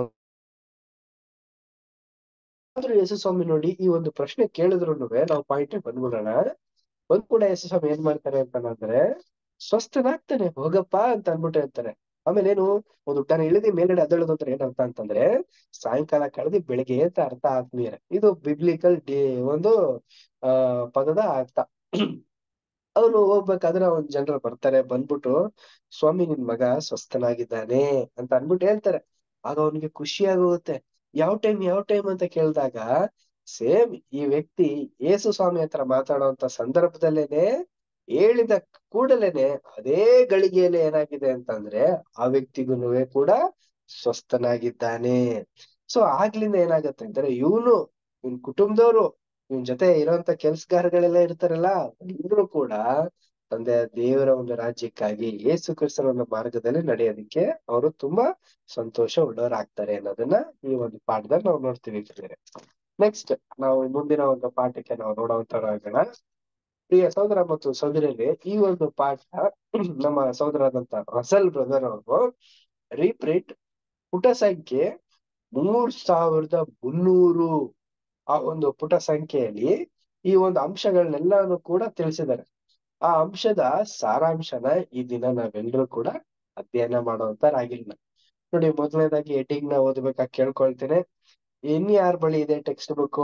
ಯೇಸು ಸ್ವಾಮಿ ನೋಡಿ ಈ ಒಂದು ಪ್ರಶ್ನೆ ಕೇಳಿದ್ರು ನಾವು ಪಾಯಿಂಟ್ ಬಂದ್ಬಿಡೋಣ. ಒಂದ್ ಕೂಡ ಯೇಸು ಸ್ವಾಮಿ ಏನ್ ಮಾಡ್ತಾರೆ ಅಂತಂದ್ರೆ, ಸ್ವಸ್ಥನಾಗ್ತಾನೆ ಹೋಗಪ್ಪ ಅಂತ ಅನ್ಬಿಟ್ಟು ಹೇಳ್ತಾರೆ. ಆಮೇಲೆ ಏನು, ಒಂದು ಟನ್ ಇಳಿದು ಮೇಲ್ಗಡೆ ಅದಳೋದು ಅಂದ್ರೆ ಏನರ್ಥ ಅಂತಂದ್ರೆ ಸಾಯಂಕಾಲ ಕಳೆದು ಬೆಳಿಗ್ಗೆ ಅಂತ ಅರ್ಥ ಆತ್ಮೀಯರೇ. ಇದು ಬಿಬ್ಲಿಕಲ್ ಡೇ ಒಂದು ಆ ಪದದ ಅರ್ಥ. ಅವನು ಹೋಗ್ಬೇಕಾದ್ರೆ ಅವ್ನ ಜನರು ಬರ್ತಾರೆ, ಬಂದ್ಬಿಟ್ಟು ಸ್ವಾಮಿ ನಿನ್ ಮಗ ಸ್ವಸ್ಥನಾಗಿದ್ದಾನೆ ಅಂತ ಅನ್ಬಿಟ್ಟು ಹೇಳ್ತಾರೆ. ಆಗ ಅವನಿಗೆ ಖುಷಿ ಆಗೋಗುತ್ತೆ. ಯಾವ ಟೈಮ್ ಯಾವ ಟೈಮ್ ಅಂತ ಕೇಳಿದಾಗ ಸೇಮ್ ಈ ವ್ಯಕ್ತಿ ಯೇಸು ಸ್ವಾಮಿ ಹತ್ರ ಮಾತಾಡುವಂತ ಸಂದರ್ಭದಲ್ಲೇನೆ ಹೇಳಿದ ಕೂಡಲೇನೆ ಅದೇ ಗಳಿಗೆಯಲ್ಲಿ ಏನಾಗಿದೆ ಅಂತಂದ್ರೆ ಆ ವ್ಯಕ್ತಿಗೂ ಕೂಡ ಸ್ವಸ್ಥನಾಗಿದ್ದಾನೆ. ಸೊ ಆಗ್ಲಿಂದ ಏನಾಗತ್ತೆ ಅಂದ್ರೆ ಇವನು ಇವ್ನ ಕುಟುಂಬದವರು ಇವ್ನ ಜೊತೆ ಇರೋಂತ ಕೆಲ್ಸಗಾರಗಳೆಲ್ಲ ಇರ್ತಾರಲ್ಲ ಎಲ್ಲರೂ ಕೂಡ ತಂದೆ ದೇವರ ಒಂದು ರಾಜ್ಯಕ್ಕಾಗಿ ಯೇಸು ಕ್ರಿಸ್ತನ ಒಂದು ಮಾರ್ಗದಲ್ಲಿ ನಡೆಯೋದಕ್ಕೆ ಅವರು ತುಂಬಾ ಸಂತೋಷ ಉಳ್ಳವರಾಗ್ತಾರೆ ಅನ್ನೋದನ್ನ ಈ ಒಂದು ಪಾಠದಲ್ಲಿ ನಾವು ನೋಡ್ತೀವಿ. ನೆಕ್ಸ್ಟ್ ನಾವು ಮುಂದಿನ ಒಂದು ಪಾಠಕ್ಕೆ ನಾವು ನೋಡುವಂತರಾಗೋಣ. ಪ್ರಿಯ ಸಹೋದರ ಮತ್ತು ಸಹೋದರಿಯರೇ, ಈ ಒಂದು ಪಾಠ ನಮ್ಮ ಸಹೋದರಾದಂತ ರಸಲ್ ಬ್ರದರ್ ಅವರು ರೀಪ್ರಿಂಟ್ ಪುಟ ಸಂಖ್ಯೆ ಮೂರ್ ಸಾವಿರದ ಮುನ್ನೂರು ಆ ಒಂದು ಪುಟ ಸಂಖ್ಯೆಯಲ್ಲಿ ಈ ಒಂದು ಅಂಶಗಳನ್ನೆಲ್ಲಾನು ಕೂಡ ತಿಳಿಸಿದ್ದಾರೆ. ಆ ಅಂಶದ ಸಾರಾಂಶನ ಈ ದಿನ ನಾವೆಲ್ಲರೂ ಕೂಡ ಅಧ್ಯಯನ ಮಾಡುವಂತರಾಗಿಲ್ಲ. ನೋಡಿ, ಮೊದಲನೇದಾಗಿ ಹೆಡ್ಡಿಂಗ್ ನ ಓದ್ಬೇಕಾಗಿ ಕೇಳ್ಕೊಳ್ತೇನೆ. ಇನ್ ಯಾರ ಬಳಿ ಇದೆ text book?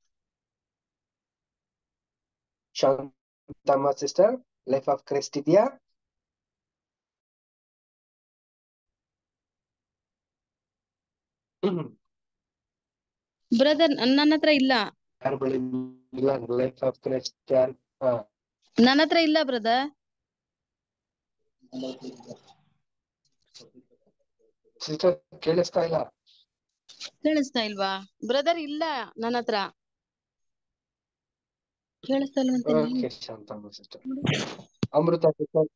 Shanthamma sister, life of Christ ಇದೆಯಾ? ಬ್ರದರ್ ನನ್ನ ಹತ್ರ ಇಲ್ಲ. ಯಾರ ಬಳಿ ಇಲ್ಲ? ಲೈಫ್ ಆಫ್ ಕ್ರೈಸ್ಟ್ ಯಾರು? ಹಾ, ನನ್ನ ಹತ್ರ ಇಲ್ಲ ಬ್ರದರ್. ಸಿಸ್ಟರ್ ಕೇಳಿಸ್ತಾ ಇಲ್ಲ? ಕೇಳಿಸ್ತಾ ಇಲ್ವಾ ಬ್ರದರ್? ಇಲ್ಲ ನನ್ನ ಹತ್ರ ಕೇಳಿಸ್ತಾ ಇಲ್ವಂತೆ. Okay Shanthamma sister. Amrita sister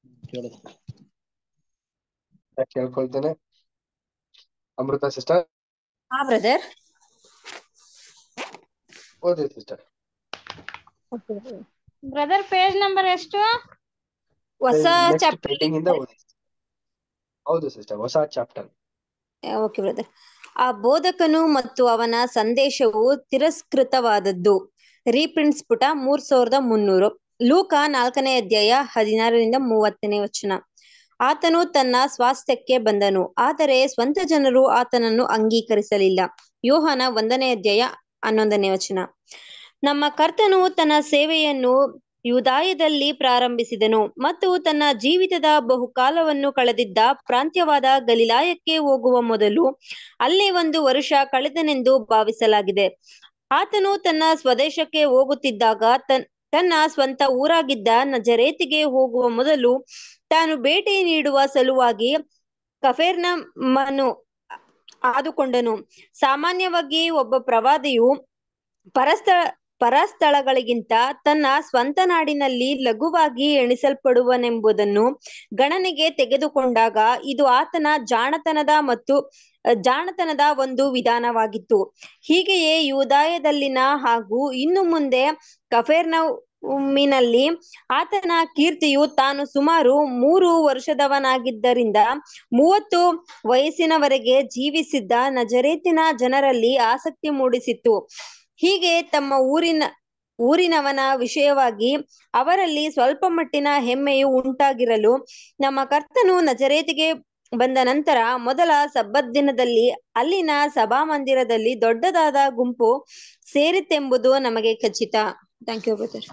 ಕೇಳ್ಕೊಳ್ತೇನೆ. ಅಮೃತ ಸಿಸ್ಟರ್ ಹಾ ಬ್ರದರ್. ಓದಿ ಸಿಸ್ಟರ್. ಬ್ರದರ್ ಪೇಜ್ ನಂಬರ್ ಎಷ್ಟು? ಹೊಸ ನೆಕ್ಸ್ಟ್ ಚಾಪ್ಟರ್. ಹೆಡ್ಡಿಂಗ್ ಇಂದ ಓದಿ. ಹೌದು ಸಿಸ್ಟರ್, ಹೊಸ ಚಾಪ್ಟರ್. Okay brother. ಆ ಬೋಧಕನು ಮತ್ತು ಅವನ ಸಂದೇಶವು ತಿರಸ್ಕೃತವಾದದ್ದು. ರೀಪ್ರಿಂಟ್ಸ್ ಪುಟ ಮೂರ್ ಸಾವಿರದ ಮುನ್ನೂರು. ಲೂಕ ನಾಲ್ಕನೇ ಅಧ್ಯಾಯ ಹದಿನಾರರಿಂದ ಮೂವತ್ತನೇ ವಚನ. ಆತನು ತನ್ನ ಸ್ವಾಸ್ಥ್ಯಕ್ಕೆ ಬಂದನು, ಆದರೆ ಸ್ವಂತ ಜನರು ಆತನನ್ನು ಅಂಗೀಕರಿಸಲಿಲ್ಲ. ಯೋಹಾನ ಒಂದನೇ ಅಧ್ಯಾಯ ಹನ್ನೊಂದನೇ ವಚನ. ನಮ್ಮ ಕರ್ತನು ತನ್ನ ಸೇವೆಯನ್ನು ಯೂದಾಯದಲ್ಲಿ ಪ್ರಾರಂಭಿಸಿದನು ಮತ್ತು ತನ್ನ ಜೀವಿತದ ಬಹುಕಾಲವನ್ನು ಕಳೆದಿದ್ದ ಪ್ರಾಂತ್ಯವಾದ ಗಲಿಲಾಯಕ್ಕೆ ಹೋಗುವ ಮೊದಲು ಅಲ್ಲೇ ಒಂದು ವರುಷ ಕಳೆದನೆಂದು ಭಾವಿಸಲಾಗಿದೆ. ಆತನು ತನ್ನ ಸ್ವದೇಶಕ್ಕೆ ಹೋಗುತ್ತಿದ್ದಾಗ ತನ್ ತನ್ನ ಸ್ವಂತ ಊರಾಗಿದ್ದ ನಜರೇತಿಗೆ ಹೋಗುವ ಮೊದಲು ತಾನು ಭೇಟಿ ನೀಡುವ ಸಲುವಾಗಿ ಕಫೆರ್ನೌಮನ್ನು ಆದುಕೊಂಡನು. ಸಾಮಾನ್ಯವಾಗಿ ಒಬ್ಬ ಪ್ರವಾದಿಯು ಪರಸ್ಥ ಪರಸ್ಥಳಗಳಿಗಿಂತ ತನ್ನ ಸ್ವಂತ ನಾಡಿನಲ್ಲಿ ಲಘುವಾಗಿ ಎಣಿಸಲ್ಪಡುವನೆಂಬುದನ್ನು ಗಣನೆಗೆ ತೆಗೆದುಕೊಂಡಾಗ ಇದು ಆತನ ಜಾಣತನದ ಮತ್ತು ಜಾಣತನದ ಒಂದು ವಿಧಾನವಾಗಿತ್ತು. ಹೀಗೆಯೇ ಯೂದಾಯದಲ್ಲಿನ ಹಾಗೂ ಇನ್ನು ಮುಂದೆ ಕಫೆರ್ನೌಮಿನಲ್ಲಿ ಆತನ ಕೀರ್ತಿಯು ತಾನು ಸುಮಾರು ಮೂರು ವರ್ಷದವನಾಗಿದ್ದರಿಂದ ಮೂವತ್ತು ವಯಸ್ಸಿನವರೆಗೆ ಜೀವಿಸಿದ್ದ ನಜರೇತಿನ ಜನರಲ್ಲಿ ಆಸಕ್ತಿ ಮೂಡಿಸಿತ್ತು. ಹೀಗೆ ತಮ್ಮ ಊರಿನ ಊರಿನವನ ವಿಷಯವಾಗಿ ಅವರಲ್ಲಿ ಸ್ವಲ್ಪ ಮಟ್ಟಿನ ಹೆಮ್ಮೆಯು ಉಂಟಾಗಿರಲು ನಮ್ಮ ಕರ್ತನು ನಜರೇತಿಗೆ ಬಂದ ನಂತರ ಮೊದಲ ಸಬ್ಬತ್ ದಿನದಲ್ಲಿ ಅಲ್ಲಿನ ಸಭಾಮಂದಿರದಲ್ಲಿ ದೊಡ್ಡದಾದ ಗುಂಪು ಸೇರಿತೆಂಬುದು ನಮಗೆ ಖಚಿತ. Thank you brother.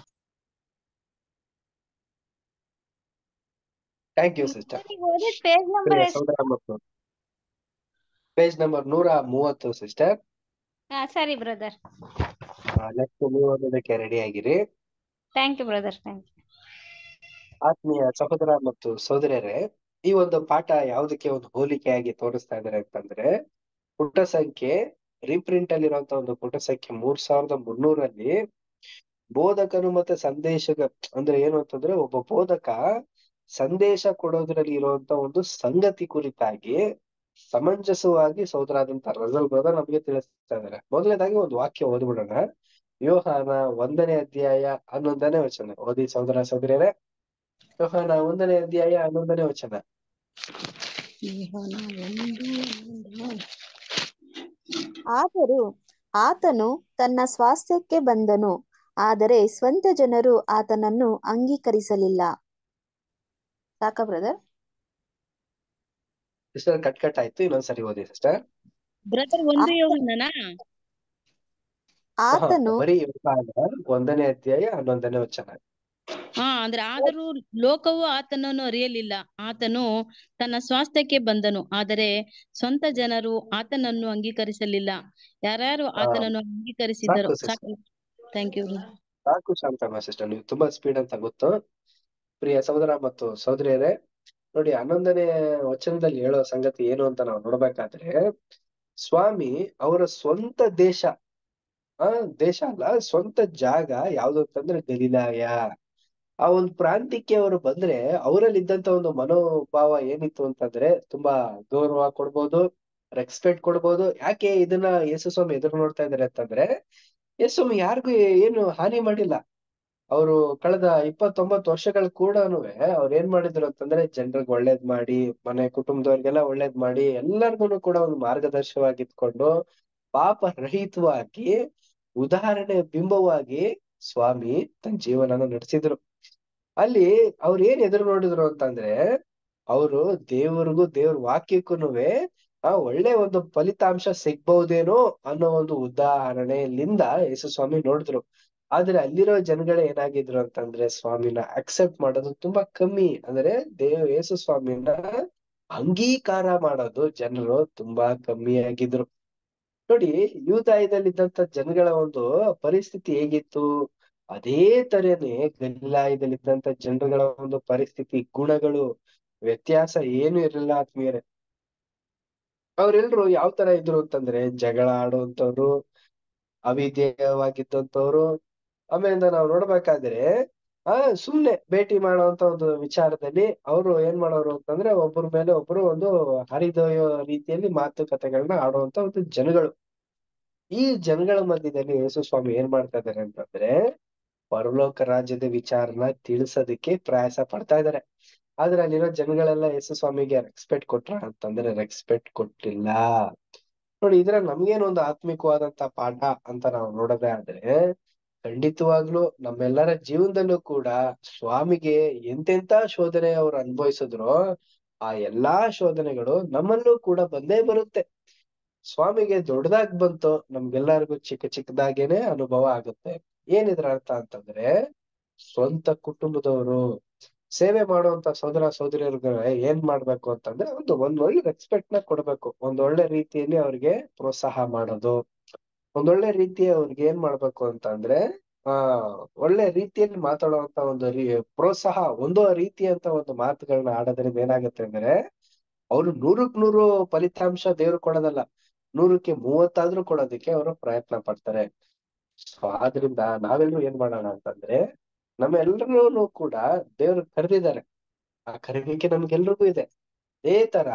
Thank you sister. Page number ಎಷ್ಟು? ಸಹೋದರ ಮತ್ತು ಪೇಜ್ ನಂಬರ್ ನೂರ ಮೂವತ್ತು ಸಿಸ್ಟರ್. ಹಾ ಸರಿ ಬ್ರದರ್. ನೆಕ್ಸ್ಟ್ ನೀವು ಓದೋದಕ್ಕೆ ರೆಡಿ ಆಗಿರಿ. Thank you brother. Thank you. ಆತ್ಮೀಯ ಸಹೋದರ ಮತ್ತು ಸಹೋದರಿಯರೇ, ಈ ಒಂದು ಪಾಠ ಯಾವುದಕ್ಕೆ ಒಂದು ಹೋಲಿಕೆಯಾಗಿ ತೋರಿಸ್ತಾ ಇದ್ದಾರೆ ಅಂತಂದ್ರೆ, ಪುಟ ಸಂಖ್ಯೆ ರೀಪ್ರಿಂಟ್ ಅಲ್ಲಿರುವಂತ ಒಂದು ಪುಟ ಸಂಖ್ಯೆ ಮೂರ್ ಸಾವಿರದ ಮುನ್ನೂರಲ್ಲಿ ಬೋಧಕನು ಮತ್ತೆ ಸಂದೇಶಕ ಅಂದ್ರೆ ಏನು ಅಂತಂದ್ರೆ ಒಬ್ಬ ಬೋಧಕ ಸಂದೇಶ ಕೊಡೋದ್ರಲ್ಲಿ ಇರುವಂತ ಒಂದು ಸಂಗತಿ ಕುರಿತಾಗಿ ಸಮಂಜಸವಾಗಿ ಸಹೋದರಾದಂತ ರಸಲ್ ಬ್ರದರ್ ನಮಗೆ ತಿಳಿಸ್ತಾ ಇದ್ದಾರೆ. ಮೊದಲನೇದಾಗಿ ಒಂದು ವಾಕ್ಯ ಓದ್ಬಿಡೋಣ. ಯೋಹಾನ ಒಂದನೇ ಅಧ್ಯಾಯ ಹನ್ನೊಂದನೇ ವಚನ ಓದಿ ಸಹೋದರ ಸಹೋದರಿಯರೇ. ಯೋಹಾನ ಒಂದನೇ ಅಧ್ಯಾಯ ಹನ್ನೊಂದನೇ ವಚನ. ಆದರೂ ಆತನು ತನ್ನ ಸ್ವಾಸ್ಥ್ಯಕ್ಕೆ ಬಂದನು, ಆದರೆ ಸ್ವಂತ ಜನರು ಆತನನ್ನು ಅಂಗೀಕರಿಸಲಿಲ್ಲ. ಸಾಕ ಬ್ರದರ್? ಸಿಸ್ಟರ್ ಕಟ್ ಕಟ್ ಆಯ್ತು, ಇನ್ನೊಂದ್ಸರಿ ಓದಿ ಸಿಸ್ಟರ್. ಬ್ರದರ್ ಒಂದು ಯೋಹಾನನಾ? ಆತನು ಬರೀ ಯೋಹಾನ ಒಂದನೇ ಅಧ್ಯಾಯ ಹನ್ನೊಂದನೇ ವಚನ. ಹಾ ಅಂದ್ರೆ ಆದರೂ ಲೋಕವು ಆತನನ್ನು ಅರಿಯಲಿಲ್ಲ. ಆತನು ತನ್ನ ಸ್ವಾಸ್ಥ್ಯಕ್ಕೆ ಬಂದನು, ಆದರೆ ಸ್ವಂತ ಜನರು ಆತನನ್ನು ಅಂಗೀಕರಿಸಲಿಲ್ಲ. ಯಾರ್ಯಾರು ಹಾ ಆತನನ್ನು ಅಂಗೀಕರಿಸಿದರು. ಸಾಕು ಸಿಸ್ಟರ್, ಸಾಕು. Thank you. ಸಾಕು ಶಾಂತಮ್ಮ ಸಿಸ್ಟರ್, ನೀವು ತುಂಬಾ ಸ್ಪೀಡ್ ಅಂತ ಗೊತ್ತು. ಪ್ರಿಯ ಸಹೋದರ ಮತ್ತು ಸಹೋದರಿಯರೇ, ನೋಡಿ ಹನ್ನೊಂದನೇ ವಚನದಲ್ಲಿ ಹೇಳೋ ಸಂಗತಿ ಏನು ಅಂತ ನಾವು ನೋಡ್ಬೇಕಾದ್ರೆ, ಸ್ವಾಮಿ ಅವರ ಸ್ವಂತ ದೇಶ, ಆ ದೇಶ ಅಲ್ಲ ಸ್ವಂತ ಜಾಗ ಯಾವ್ದು ಅಂತಂದ್ರೆ ಗಲಿಲಾಯ, ಆ ಒಂದು ಪ್ರಾಂತ್ಯಕ್ಕೆ ಅವರು ಬಂದ್ರೆ ಅವರಲ್ಲಿ ಇದ್ದಂತ ಒಂದು ಮನೋಭಾವ ಏನಿತ್ತು ಅಂತಂದ್ರೆ ತುಂಬಾ ಗೌರವ ಕೊಡ್ಬೋದು, ರೆಸ್ಪೆಕ್ಟ್ ಕೊಡ್ಬೋದು. ಯಾಕೆ ಇದನ್ನ ಯೇಸು ಸ್ವಾಮಿ ಎದುರು ನೋಡ್ತಾ ಇದಾರೆ ಅಂತಂದ್ರೆ, ಯೇಸು ಸ್ವಾಮಿ ಯಾರಿಗೂ ಏನು ಹಾನಿ ಮಾಡಿಲ್ಲ. ಅವರು ಕಳೆದ ಇಪ್ಪತ್ತೊಂಬತ್ತು ವರ್ಷಗಳ ಕೂಡನು ಅವ್ರು ಏನ್ ಮಾಡಿದ್ರು ಅಂತಂದ್ರೆ ಜನರಿಗೆ ಒಳ್ಳೇದ್ ಮಾಡಿ, ಮನೆ ಕುಟುಂಬದವ್ರಿಗೆಲ್ಲ ಒಳ್ಳೇದ್ ಮಾಡಿ, ಎಲ್ಲರಿಗೂ ಕೂಡ ಒಂದು ಮಾರ್ಗದರ್ಶಕವಾಗಿದ್ಕೊಂಡು ಪಾಪ ರಹಿತವಾಗಿ ಉದಾಹರಣೆ ಬಿಂಬವಾಗಿ ಸ್ವಾಮಿ ತನ್ನ ಜೀವನನ ನಡೆಸಿದ್ರು. ಅಲ್ಲಿ ಅವ್ರು ಏನ್ ಎದುರು ನೋಡಿದ್ರು ಅಂತಂದ್ರೆ, ಅವರು ದೇವರಿಗೂ ದೇವ್ರ ವಾಕ್ಯಕ್ಕೂನುವೆ ಆ ಒಳ್ಳೆ ಒಂದು ಫಲಿತಾಂಶ ಸಿಗ್ಬಹುದೇನೋ ಅನ್ನೋ ಒಂದು ಉದಾಹರಣೆಯಿಂದ ಯೇಸು ಸ್ವಾಮಿ ನೋಡಿದ್ರು. ಆದ್ರೆ ಅಲ್ಲಿರೋ ಜನಗಳೇ ಏನಾಗಿದ್ರು ಅಂತಂದ್ರೆ ಸ್ವಾಮಿನ ಅಕ್ಸೆಪ್ಟ್ ಮಾಡೋದು ತುಂಬಾ ಕಮ್ಮಿ. ಅಂದ್ರೆ ದೇವ್ ಯೇಸು ಸ್ವಾಮಿನ ಅಂಗೀಕಾರ ಮಾಡೋದು ಜನರು ತುಂಬಾ ಕಮ್ಮಿ ಆಗಿದ್ರು. ನೋಡಿ ಯೂದಾಯದಲ್ಲಿದ್ದಂತ ಜನಗಳ ಒಂದು ಪರಿಸ್ಥಿತಿ ಹೇಗಿತ್ತು, ಅದೇ ತರನೇ ಗಲಿಲಾಯದಲ್ಲಿದ್ದಂತ ಜನರುಗಳ ಒಂದು ಪರಿಸ್ಥಿತಿ, ಗುಣಗಳು ವ್ಯತ್ಯಾಸ ಏನು ಇರಲಿಲ್ಲ ಆತ್ಮೀಯರೇ. ಅವ್ರೆಲ್ರು ಯಾವ ತರ ಇದ್ರು ಅಂತಂದ್ರೆ ಜಗಳ ಆಡುವಂತವ್ರು, ಅವಿಧೇಯವಾಗಿದ್ದಂತವ್ರು. ಆಮೇಲೆ ನಾವು ನೋಡ್ಬೇಕಾದ್ರೆ ಆ ಸುಮ್ನೆ ಭೇಟಿ ಮಾಡುವಂತ ಒಂದು ವಿಚಾರದಲ್ಲಿ ಅವರು ಏನ್ ಮಾಡೋರು ಅಂತಂದ್ರೆ ಒಬ್ಬರ ಮೇಲೆ ಒಬ್ರು ಒಂದು ಹರಿದೊಯ್ಯೋ ರೀತಿಯಲ್ಲಿ ಮಾತುಕತೆಗಳನ್ನ ಆಡುವಂತ ಒಂದು ಜನಗಳು. ಈ ಜನಗಳ ಮಧ್ಯದಲ್ಲಿ ಯೇಸು ಸ್ವಾಮಿ ಏನ್ ಮಾಡ್ತಾ ಇದಾರೆ ಅಂತಂದ್ರೆ ಪರಲೋಕ ರಾಜ್ಯದ ವಿಚಾರನ ತಿಳಿಸೋದಕ್ಕೆ ಪ್ರಯಾಸ ಪಡ್ತಾ ಇದಾರೆ. ಆದ್ರೆ ಅಲ್ಲಿರೋ ಜನಗಳೆಲ್ಲ ಯೇಸು ಸ್ವಾಮಿಗೆ ರೆಸ್ಪೆಕ್ಟ್ ಕೊಟ್ರ ಅಂತಂದ್ರೆ ರೆಸ್ಪೆಕ್ಟ್ ಕೊಟ್ಟಿಲ್ಲ. ನೋಡಿ ಇದ್ರ ನಮ್ಗೇನೊಂದು ಆತ್ಮಿಕವಾದಂತ ಪಾಠ ಅಂತ ನಾವು ನೋಡೋದೇ ಆದ್ರೆ, ಖಂಡಿತವಾಗ್ಲೂ ನಮ್ಮೆಲ್ಲರ ಜೀವನದಲ್ಲೂ ಕೂಡ ಸ್ವಾಮಿಗೆ ಎಂತೆಂತ ಶೋಧನೆ ಅವ್ರು ಅನುಭವಿಸಿದ್ರು, ಆ ಎಲ್ಲಾ ಶೋಧನೆಗಳು ನಮ್ಮಲ್ಲೂ ಕೂಡ ಬಂದೇ ಬರುತ್ತೆ. ಸ್ವಾಮಿಗೆ ದೊಡ್ಡದಾಗ್ ಬಂತು, ನಮ್ಗೆಲ್ಲರಿಗೂ ಚಿಕ್ಕ ಚಿಕ್ಕದಾಗೇನೆ ಅನುಭವ ಆಗುತ್ತೆ. ಏನಿದ್ರ ಅರ್ಥ ಅಂತಂದ್ರೆ, ಸ್ವಂತ ಕುಟುಂಬದವರು ಸೇವೆ ಮಾಡುವಂತ ಸೋದರ ಸೋದರಿಯರ್ಗ ಏನ್ ಮಾಡ್ಬೇಕು ಅಂತಂದ್ರೆ ಒಂದು ಒಂದ್ ಒಳ್ಳೆ ರೆಸ್ಪೆಕ್ಟ್ ನ ಕೊಡ್ಬೇಕು, ಒಂದೊಳ್ಳೆ ರೀತಿಯಲ್ಲಿ ಅವ್ರಿಗೆ ಪ್ರೋತ್ಸಾಹ ಮಾಡೋದು, ಒಂದೊಳ್ಳೆ ರೀತಿ ಅವ್ರಿಗೆ ಏನ್ ಮಾಡ್ಬೇಕು ಅಂತ ಅಂದ್ರೆ ಆ ಒಳ್ಳೆ ರೀತಿಯಲ್ಲಿ ಮಾತಾಡುವಂತ ಒಂದು ರೀ ಪ್ರೋತ್ಸಾಹ ಒಂದೋ ರೀತಿಯಂತ ಒಂದು ಮಾತುಗಳನ್ನ ಆಡೋದ್ರಿಂದ ಏನಾಗುತ್ತೆ ಅಂದ್ರೆ ಅವ್ರು ನೂರಕ್ ನೂರು ಫಲಿತಾಂಶ ದೇವ್ರು ಕೊಡೋದಲ್ಲ, ನೂರಕ್ಕೆ ಮೂವತ್ತಾದ್ರೂ ಕೊಡೋದಕ್ಕೆ ಅವರು ಪ್ರಯತ್ನ ಪಡ್ತಾರೆ. ಸೊ ಆದ್ರಿಂದ ನಾವೆಲ್ಲರೂ ಏನ್ ಮಾಡೋಣ ಅಂತಂದ್ರೆ, ನಮ್ಮೆಲ್ಲರೂ ಕೂಡ ದೇವ್ರು ಕರೆದಿದ್ದಾರೆ, ಆ ಕರೆದಿಕ್ಕೆ ನಮ್ಗೆಲ್ರಿಗೂ ಇದೆ. ಅದೇ ತರ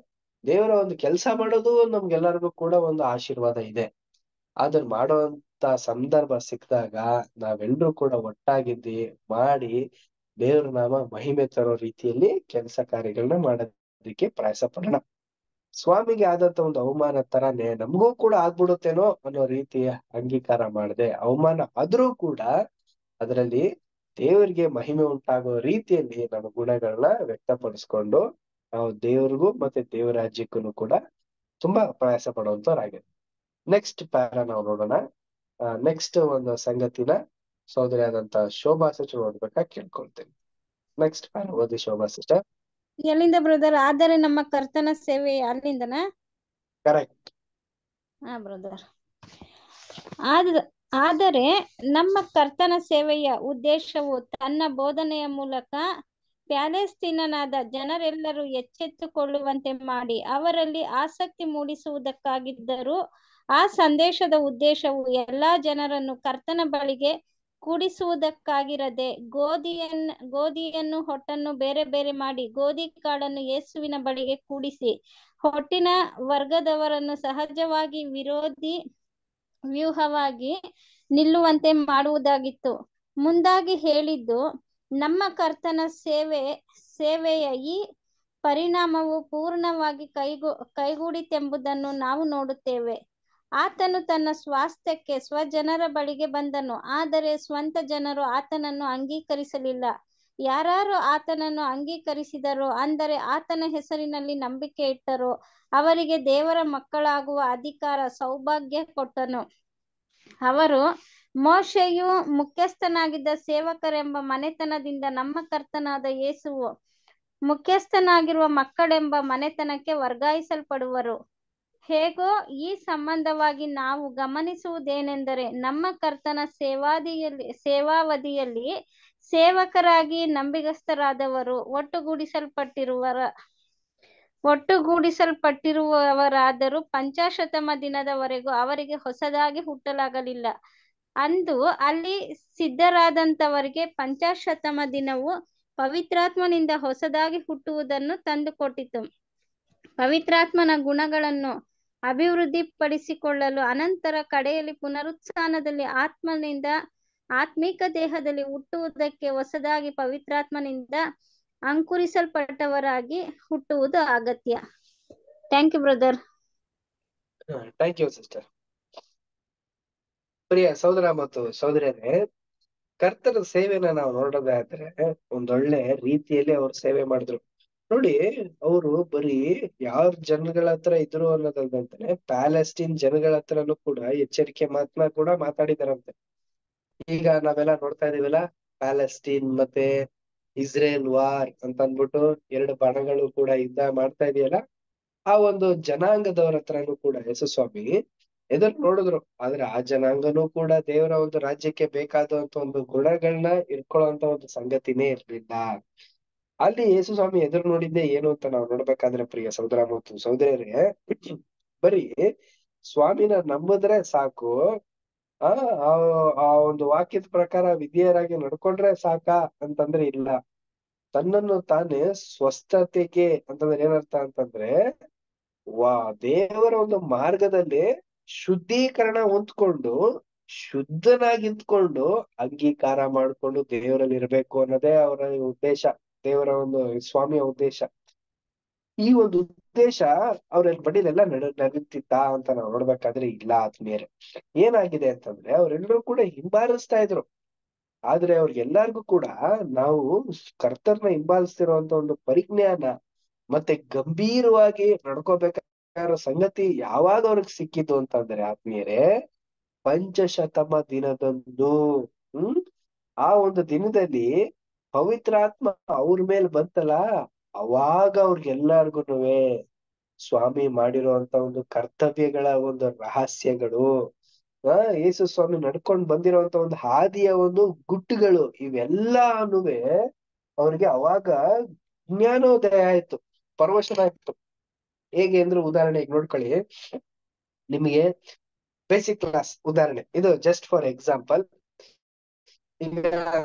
ದೇವರ ಒಂದು ಕೆಲಸ ಮಾಡೋದು ನಮ್ಗೆಲ್ಲರಿಗೂ ಕೂಡ ಒಂದು ಆಶೀರ್ವಾದ ಇದೆ. ಅದನ್ನ ಮಾಡುವಂತ ಸಂದರ್ಭ ಸಿಕ್ಕಿದಾಗ ನಾವೆಲ್ಲರೂ ಕೂಡ ಒಟ್ಟಾಗಿದ್ದಿ ಮಾಡಿ ದೇವ್ರ ನಾಮ ಮಹಿಮೆ ತರೋ ರೀತಿಯಲ್ಲಿ ಕೆಲಸ ಕಾರ್ಯಗಳನ್ನ ಮಾಡೋದಕ್ಕೆ ಪ್ರಯಾಸ ಪಡೋಣ. ಸ್ವಾಮಿಗೆ ಆದಂತ ಒಂದು ಅವಮಾನ ತರಾನೇ ನಮಗೂ ಕೂಡ ಆಗ್ಬಿಡುತ್ತೇನೋ ಅನ್ನೋ ರೀತಿಯ ಅಂಗೀಕಾರ ಮಾಡದೆ, ಅವಮಾನ ಆದ್ರೂ ಕೂಡ ಅದರಲ್ಲಿ ದೇವರಿಗೆ ಮಹಿಮೆ ಉಂಟಾಗೋ ರೀತಿಯಲ್ಲಿ ನಮ್ಮ ಗುಣಗಳನ್ನ ವ್ಯಕ್ತಪಡಿಸ್ಕೊಂಡು ನಾವು ದೇವ್ರಿಗೂ ಮತ್ತೆ ದೇವರ ರಾಜ್ಯಕ್ಕೂ ಕೂಡ ತುಂಬಾ ಪ್ರಯಾಸ ಪಡುವಂತವ್ರಾಗಿದೆ. ನೆಕ್ಸ್ಟ್ ಪ್ಯಾರ ನಾವು ನೋಡೋಣ. ನೆಕ್ಸ್ಟ್ ಒಂದು ಸಂಗತಿನ ಸಹೋದರಿ ಆದಂತ ಶೋಭಾ ಸಿಸ್ಟರ್ ಓದ್ಬೇಕಾ ಕೇಳ್ಕೊಳ್ತೇನೆ. ನೆಕ್ಸ್ಟ್ ಪ್ಯಾರ ಓದಿ ಶೋಭಾ ಸಿಸ್ಟರ್. ಎಲ್ಲಿಂದ ಬ್ರದರ್? ಆದರೆ ನಮ್ಮ ಕರ್ತನ ಸೇವೆ ಅಲ್ಲಿಂದನಾ? ಕರೆಕ್ಟ್. ಹಾ ಬ್ರದರ್. ಆದ ಆದರೆ ನಮ್ಮ ಕರ್ತನ ಸೇವೆಯ ಉದ್ದೇಶವು ತನ್ನ ಬೋಧನೆಯ ಮೂಲಕ ಪ್ಯಾಲೆಸ್ತೀನನಾದ ಜನರೆಲ್ಲರೂ ಎಚ್ಚೆತ್ತುಕೊಳ್ಳುವಂತೆ ಮಾಡಿ ಅವರಲ್ಲಿ ಆಸಕ್ತಿ ಮೂಡಿಸುವುದಕ್ಕಾಗಿದ್ದರೂ ಆ ಸಂದೇಶದ ಉದ್ದೇಶವು ಎಲ್ಲಾ ಜನರನ್ನು ಕರ್ತನ ಬಳಿಗೆ ಕೂಡಿಸುವುದಕ್ಕಾಗಿರದೆ ಗೋಧಿಯನ್ನ ಗೋಧಿಯನ್ನು ಹೊಟ್ಟನ್ನು ಬೇರೆ ಬೇರೆ ಮಾಡಿ ಗೋಧಿ ಕಾಳನ್ನು ಯೇಸುವಿನ ಬಳಿಗೆ ಕೂಡಿಸಿ ಹೊಟ್ಟಿನ ವರ್ಗದವರನ್ನು ಸಹಜವಾಗಿ ವಿರೋಧಿ ವ್ಯೂಹವಾಗಿ ನಿಲ್ಲುವಂತೆ ಮಾಡುವುದಾಗಿತ್ತು. ಮುಂದಾಗಿ ಹೇಳಿದ್ದು, ನಮ್ಮ ಕರ್ತನ ಸೇವೆ ಸೇವೆಯ ಈ ಪರಿಣಾಮವು ಪೂರ್ಣವಾಗಿ ಕೈಗೂ ಕೈಗೂಡಿತೆಂಬುದನ್ನು ನಾವು ನೋಡುತ್ತೇವೆ. ಆತನು ತನ್ನ ಸ್ವಾಸ್ಥ್ಯಕ್ಕೆ ಸ್ವಜನರ ಬಳಿಗೆ ಬಂದನು, ಆದರೆ ಸ್ವಂತ ಜನರು ಆತನನ್ನು ಅಂಗೀಕರಿಸಲಿಲ್ಲ. ಯಾರು ಆತನನ್ನು ಅಂಗೀಕರಿಸಿದರೋ, ಅಂದರೆ ಆತನ ಹೆಸರಿನಲ್ಲಿ ನಂಬಿಕೆ ಇಟ್ಟರೋ, ಅವರಿಗೆ ದೇವರ ಮಕ್ಕಳಾಗುವ ಅಧಿಕಾರ ಸೌಭಾಗ್ಯ ಕೊಟ್ಟನು. ಅವರು ಮೋಶೆಯು ಮುಖ್ಯಸ್ಥನಾಗಿದ್ದ ಸೇವಕರೆಂಬ ಮನೆತನದಿಂದ ನಮ್ಮ ಕರ್ತನಾದ ಯೇಸುವು ಮುಖ್ಯಸ್ಥನಾಗಿರುವ ಮಕ್ಕಳೆಂಬ ಮನೆತನಕ್ಕೆ ವರ್ಗಾಯಿಸಲ್ಪಡುವರು. ಹೇಗೋ ಈ ಸಂಬಂಧವಾಗಿ ನಾವು ಗಮನಿಸುವುದೇನೆಂದರೆ, ನಮ್ಮ ಕರ್ತನ ಸೇವಾದಿಯಲ್ಲಿ ಸೇವಾವಧಿಯಲ್ಲಿ ಸೇವಕರಾಗಿ ನಂಬಿಗಸ್ತರಾದವರು ಒಟ್ಟುಗೂಡಿಸಲ್ಪಟ್ಟಿರುವರ ಒಟ್ಟುಗೂಡಿಸಲ್ಪಟ್ಟಿರುವವರಾದರೂ ಪಂಚಾಶತಮ ದಿನದವರೆಗೂ ಅವರಿಗೆ ಹೊಸದಾಗಿ ಹುಟ್ಟಲಾಗಲಿಲ್ಲ. ಅಂದು ಅಲ್ಲಿ ಸಿದ್ಧರಾದಂಥವರಿಗೆ ಪಂಚಾಶತಮ ದಿನವು ಪವಿತ್ರಾತ್ಮನಿಂದ ಹೊಸದಾಗಿ ಹುಟ್ಟುವುದನ್ನು ತಂದುಕೊಟ್ಟಿತು. ಪವಿತ್ರಾತ್ಮನ ಗುಣಗಳನ್ನು ಅಭಿವೃದ್ಧಿಪಡಿಸಿಕೊಳ್ಳಲು ಅನಂತರ ಕಡೆಯಲ್ಲಿ ಪುನರುತ್ಥಾನದಲ್ಲಿ ಆತ್ಮನಿಂದ ಆತ್ಮಿಕ ದೇಹದಲ್ಲಿ ಹುಟ್ಟುವುದಕ್ಕೆ ಹೊಸದಾಗಿ ಪವಿತ್ರಾತ್ಮನಿಂದ ಅಂಕುರಿಸಲ್ಪಟ್ಟವರಾಗಿ ಹುಟ್ಟುವುದು ಅಗತ್ಯ. Thank you brother. Thank you sister. ಪ್ರಿಯ ಸಹೋದರ ಮತ್ತು ಸಹೋದರಿಯರೇ, ಕರ್ತನ ಸೇವೆನ ನಾವು ನೋಡೋದಾದ್ರೆ ಒಂದೊಳ್ಳೆ ರೀತಿಯಲ್ಲಿ ಅವ್ರು ಸೇವೆ ಮಾಡಿದ್ರು. ನೋಡಿ, ಅವರು ಬರೀ ಯಾವ ಜನಗಳ ಹತ್ರ ಇದ್ರು ಅನ್ನೋದಲ್ದಂತಾನೆ ಪ್ಯಾಲೆಸ್ಟೀನ್ ಜನಗಳ ಹತ್ರನೂ ಕೂಡ ಎಚ್ಚರಿಕೆ ಮಾತನ್ನ ಕೂಡ ಮಾತಾಡಿದಾರಂತೆ. ಈಗ ನಾವೆಲ್ಲ ನೋಡ್ತಾ ಇದೀವಲ್ಲ, ಪ್ಯಾಲೆಸ್ಟೀನ್ ಮತ್ತೆ ಇಸ್ರೇಲ್ ವಾರ್ ಅಂತ ಅಂದ್ಬಿಟ್ಟು ಎರಡು ಬಣಗಳು ಕೂಡ ಯುದ್ಧ ಮಾಡ್ತಾ ಇದೆಯಲ್ಲ, ಆ ಒಂದು ಜನಾಂಗದವ್ರ ಹತ್ರನೂ ಕೂಡ ಯೇಸುಸ್ವಾಮಿ ಎದುರು ನೋಡಿದ್ರು. ಆದ್ರೆ ಆ ಜನಾಂಗನೂ ಕೂಡ ದೇವರ ಒಂದು ರಾಜ್ಯಕ್ಕೆ ಬೇಕಾದಂತ ಒಂದು ಗುಣಗಳನ್ನ ಇಟ್ಕೊಳ್ಳುವಂತ ಒಂದು ಸಂಗತಿನೇ ಇರ್ಲಿಲ್ಲ. ಅಲ್ಲಿ ಯೇಸುಸ್ವಾಮಿ ಎದುರು ನೋಡಿದ್ದೆ ಏನು ಅಂತ ನಾವು ನೋಡ್ಬೇಕಾದ್ರೆ ಪ್ರಿಯ ಸಹೋದರ ಮತ್ತು ಸಹೋದರಿಯರೇ, ಬರೀ ಸ್ವಾಮಿನ ನಂಬಿದ್ರೆ ಸಾಕು, ಆ ಆ ಒಂದು ವಾಕ್ಯದ ಪ್ರಕಾರ ವಿಧೇಯರಾಗಿ ನಡ್ಕೊಂಡ್ರೆ ಸಾಕ ಅಂತಂದ್ರೆ ಇಲ್ಲ. ತನ್ನನ್ನು ತಾನೇ ಸ್ವಸ್ಥತೆಗೆ ಅಂತಂದ್ರೆ ಏನರ್ಥ ಅಂತಂದ್ರೆ, ವಾ ದೇವರ ಒಂದು ಮಾರ್ಗದಲ್ಲಿ ಶುದ್ಧೀಕರಣ ಹೊಂದ್ಕೊಂಡು ಶುದ್ಧನಾಗಿದ್ಕೊಂಡು ಅಂಗೀಕಾರ ಮಾಡ್ಕೊಂಡು ದೇವರಲ್ಲಿ ಇರ್ಬೇಕು ಅನ್ನೋದೇ ಅವರ ಉದ್ದೇಶ, ದೇವರ ಒಂದು ಸ್ವಾಮಿಯ ಉದ್ದೇಶ. ಈ ಒಂದು ಉದ್ದೇಶ ಅವ್ರ ಬಡಿಲೆಲ್ಲ ನಡ ನಡೀತಿತ್ತ ಅಂತ ನಾವು ನೋಡ್ಬೇಕಾದ್ರೆ ಇಲ್ಲ. ಆದ್ಮೇಲೆ ಏನಾಗಿದೆ ಅಂತಂದ್ರೆ, ಅವ್ರೆಲ್ಲರೂ ಕೂಡ ಹಿಂಬಾಲಿಸ್ತಾ ಇದ್ರು. ಆದ್ರೆ ಅವ್ರಿಗೆಲ್ಲರಿಗೂ ಕೂಡ ನಾವು ಕರ್ತರ್ನ ಹಿಂಬಾಲಿಸ್ತಿರುವಂತ ಒಂದು ಪರಿಜ್ಞಾನ ಮತ್ತೆ ಗಂಭೀರವಾಗಿ ನಡ್ಕೋಬೇಕಾದ ಸಂಗತಿ ಯಾವಾಗ ಅವ್ರಿಗೆ ಸಿಕ್ಕಿತು ಅಂತಂದ್ರೆ ಆತ್ಮೀಯರೇ, ಪಂಚಶತಮ ದಿನದಂದು. ಹ್ಮ್ ಆ ಒಂದು ದಿನದಲ್ಲಿ ಪವಿತ್ರಾತ್ಮ ಅವ್ರ ಮೇಲೆ ಬಂತಲ್ಲ, ಅವಾಗ ಅವ್ರಿಗೆಲ್ಲರಿಗೂನುವೆ ಸ್ವಾಮಿ ಮಾಡಿರುವಂತ ಒಂದು ಕರ್ತವ್ಯಗಳ ಒಂದು ರಹಸ್ಯಗಳು, ಆ ಯೇಸು ಸ್ವಾಮಿ ನಡ್ಕೊಂಡ್ ಬಂದಿರುವಂತ ಒಂದು ಹಾದಿಯ ಒಂದು ಗುಟ್ಟುಗಳು, ಇವೆಲ್ಲಾನುವೆ ಅವ್ರಿಗೆ ಅವಾಗ ಜ್ಞಾನೋದಯ ಆಯ್ತು, ಪರವಶನ ಆಯ್ತು. ಹೇಗೆ ಅಂದ್ರೆ ಉದಾಹರಣೆಗೆ ನೋಡ್ಕೊಳ್ಳಿ, ನಿಮಗೆ ಬೇಸಿಕ್ ಕ್ಲಾಸ್ ಉದಾಹರಣೆ ಇದು, ಜಸ್ಟ್ ಫಾರ್ ಎಕ್ಸಾಂಪಲ್. ಈಗ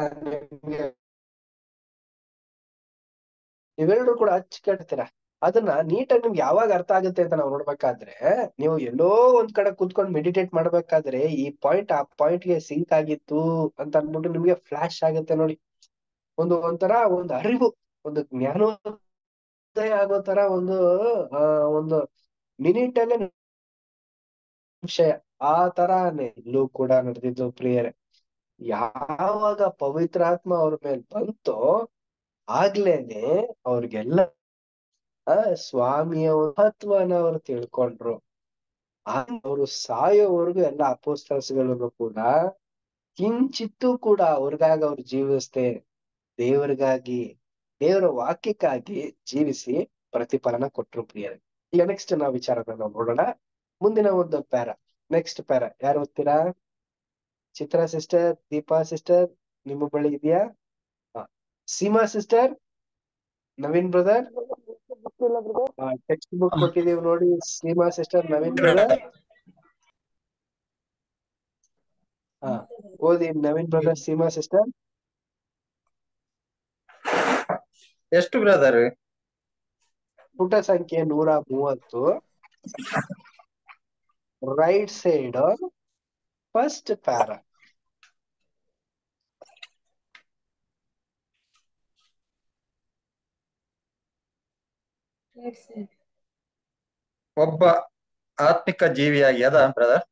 ನೀವೆಲ್ಲರೂ ಕೂಡ ಹಚ್ಚಿಕಟ್ತೀರ, ಅದನ್ನ ನೀಟಾಗಿ ನಿಮ್ಗೆ ಯಾವಾಗ ಅರ್ಥ ಆಗುತ್ತೆ ಅಂತ ನಾವು ನೋಡ್ಬೇಕಾದ್ರೆ, ನೀವು ಎಲ್ಲೋ ಒಂದ್ ಕಡೆ ಕುತ್ಕೊಂಡು ಮೆಡಿಟೇಟ್ ಮಾಡ್ಬೇಕಾದ್ರೆ ಈ ಪಾಯಿಂಟ್ ಆ ಪಾಯಿಂಟ್ಗೆ ಸಿಂಕ್ ಆಗಿತ್ತು ಅಂತ ಅನ್ಬಿಟ್ಟು ನಿಮ್ಗೆ ಫ್ಲಾಶ್ ಆಗುತ್ತೆ ನೋಡಿ. ಒಂದು ಒಂಥರ ಒಂದು ಅರಿವು, ಒಂದು ಜ್ಞಾನೋದಯ ಆಗೋ ತರ ಒಂದು ಆ ಒಂದು ಮಿನಿಟ್ ಅಲ್ಲೇ ವಿಷಯ. ಆ ತರಾನೇ ಇಲ್ಲೂ ಕೂಡ ನಡೆದಿದ್ದು ಪ್ರಿಯರೇ. ಯಾವಾಗ ಪವಿತ್ರಾತ್ಮ ಅವ್ರ ಮೇಲೆ ಬಂತೋ ಆಗ್ಲೇನೆ ಅವ್ರಿಗೆಲ್ಲ ಆ ಸ್ವಾಮಿಯ ಮಹತ್ವನ ಅವ್ರು ತಿಳ್ಕೊಂಡ್ರು. ಅವರು ಸಾಯೋವರೆಗೂ ಎಲ್ಲ ಅಪೊಸ್ತಲಸ್ಗಳನ್ನು ಕೂಡ ಕಿಂಚಿತ್ತೂ ಕೂಡ ಅವ್ರಿಗಾಗಿ ಅವ್ರು ಜೀವಿಸ್ತೆ ದೇವರಿಗಾಗಿ, ದೇವರ ವಾಕ್ಯಕ್ಕಾಗಿ ಜೀವಿಸಿ ಪ್ರತಿಫಲನ ಕೊಟ್ರು ಪ್ರಿಯರೇ. ಈಗ ನೆಕ್ಸ್ಟ್ ನಾವು ವಿಚಾರನ ನಾವು ನೋಡೋಣ. ಮುಂದಿನ ಒಂದು ಪ್ಯಾರ, ನೆಕ್ಸ್ಟ್ ಪ್ಯಾರ ಯಾರು ಓದ್ತೀರಾ? ಚಿತ್ರಾ ಸಿಸ್ಟರ್, ದೀಪಾ ಸಿಸ್ಟರ್ ನಿಮ್ಮ ಬಳಿ ಇದೆಯಾ? ಹ Seema sister, Naveen brother, text book ಕೊಟ್ಟಿದೀವಿ ನೋಡಿ. ಸೀಮಾ ಸಿಸ್ಟರ್, ನವೀನ್ ಬ್ರದರ್, ಹಾ ಓದಿ ನವೀನ್ ಬ್ರದರ್, ಸೀಮಾ ಸಿಸ್ಟರ್. ಎಷ್ಟು ಬ್ರದರ್? ಪುಟ ಸಂಖ್ಯೆ ನೂರ ಮೂವತ್ತು, ರೈಟ್ ಸೈಡ್ ಫಸ್ಟ್ ಪ್ಯಾರ. ಒಬ್ಬ ಆತ್ಮಿಕ ಜೀವಿಯಾಗಿ ಅದ ಬ್ರದರ್?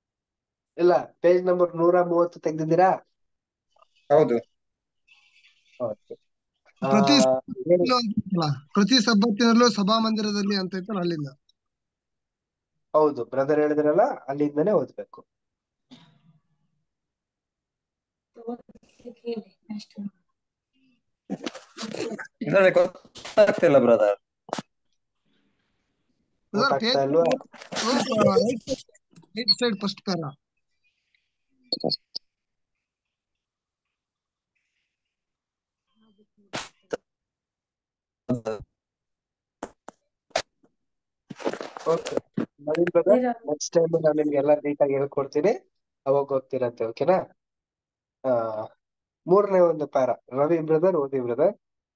ಇಲ್ಲ, ಪೇಜ್ ನಂಬರ್ ನೂರ ಮೂವತ್ತು ತೆಗ್ದಿದ್ದೀರಾ? ಹೌದು. ಓಕೆ ಆ ಪ್ರತಿ ಹೇಳಿ. ಸಬ್ಬತ್ತಿನಲ್ಲೂ ಅಂತೈತಲ್ಲ, ಪ್ರತಿ ಸಬ್ಬತ್ತಿನಲ್ಲೂ ಸಭಾಮಂದಿರದಲ್ಲಿ ಅಂತ ಐತಲ್ಲ ಅಲ್ಲಿಂದ. ಹೌದು ಬ್ರದರ್ ಹೇಳಿದ್ರಲ್ಲ, ಅಲ್ಲಿಂದನೇ ಓದ್ಬೇಕು. ಇದ್ರಲ್ಲಿ ಗೊತ್ತಾಗ್ತಿಲ್ಲ ಬ್ರದರ್. ಗೊತ್ತಾಗ್ತಾ ಇಲ್ವಾ? Right side first para. Okay Naveen brother, next time ನಾನು ನಿಮ್ಗೆಲ್ಲ ನೀಟಾಗಿ ಹೇಳ್ಕೊಡ್ತೀನಿ, ಅವಾಗ ಓದ್ತೀರಂತೆ. ಓಕೆನಾ? ಆ ಮೂರನೇ ಒಂದು ಪ್ಯಾರ ರವಿ ಬ್ರದರ್ ಓದಿ ಬ್ರದರ್.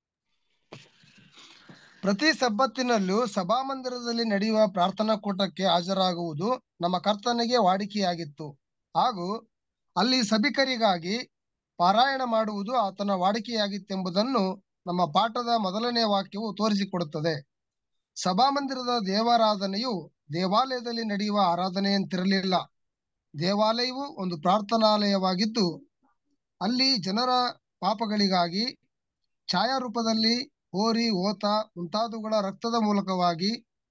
ಪ್ರತಿ ಸಬ್ಬತ್ತಿನಲ್ಲೂ ಸಭಾಮಂದಿರದಲ್ಲಿ ನಡೆಯುವ ಪ್ರಾರ್ಥನಾ ಕೂಟಕ್ಕೆ ಹಾಜರಾಗುವುದು ನಮ್ಮ ಕರ್ತನಿಗೆ ವಾಡಿಕೆಯಾಗಿತ್ತು. ಹಾಗೂ ಅಲ್ಲಿ ಸಭಿಕರಿಗಾಗಿ ಪಾರಾಯಣ ಮಾಡುವುದು ಆತನ ವಾಡಿಕೆಯಾಗಿತ್ತೆಂಬುದನ್ನು ನಮ್ಮ ಪಾಠದ ಮೊದಲನೇ ವಾಕ್ಯವು ತೋರಿಸಿಕೊಡುತ್ತದೆ. ಸಭಾಮಂದಿರದ ದೇವಾರಾಧನೆಯು ದೇವಾಲಯದಲ್ಲಿ ನಡೆಯುವ ಆರಾಧನೆಯಂತಿರಲಿಲ್ಲ. ದೇವಾಲಯವು ಒಂದು ಪ್ರಾರ್ಥನಾಲಯವಾಗಿದ್ದು ಅಲ್ಲಿ ಜನರ ಪಾಪಗಳಿಗಾಗಿ ಛಾಯಾರೂಪದಲ್ಲಿ ಹೋರಿ, ಓತ ಮುಂತಾದವುಗಳ ರಕ್ತದ ಮೂಲಕವಾಗಿ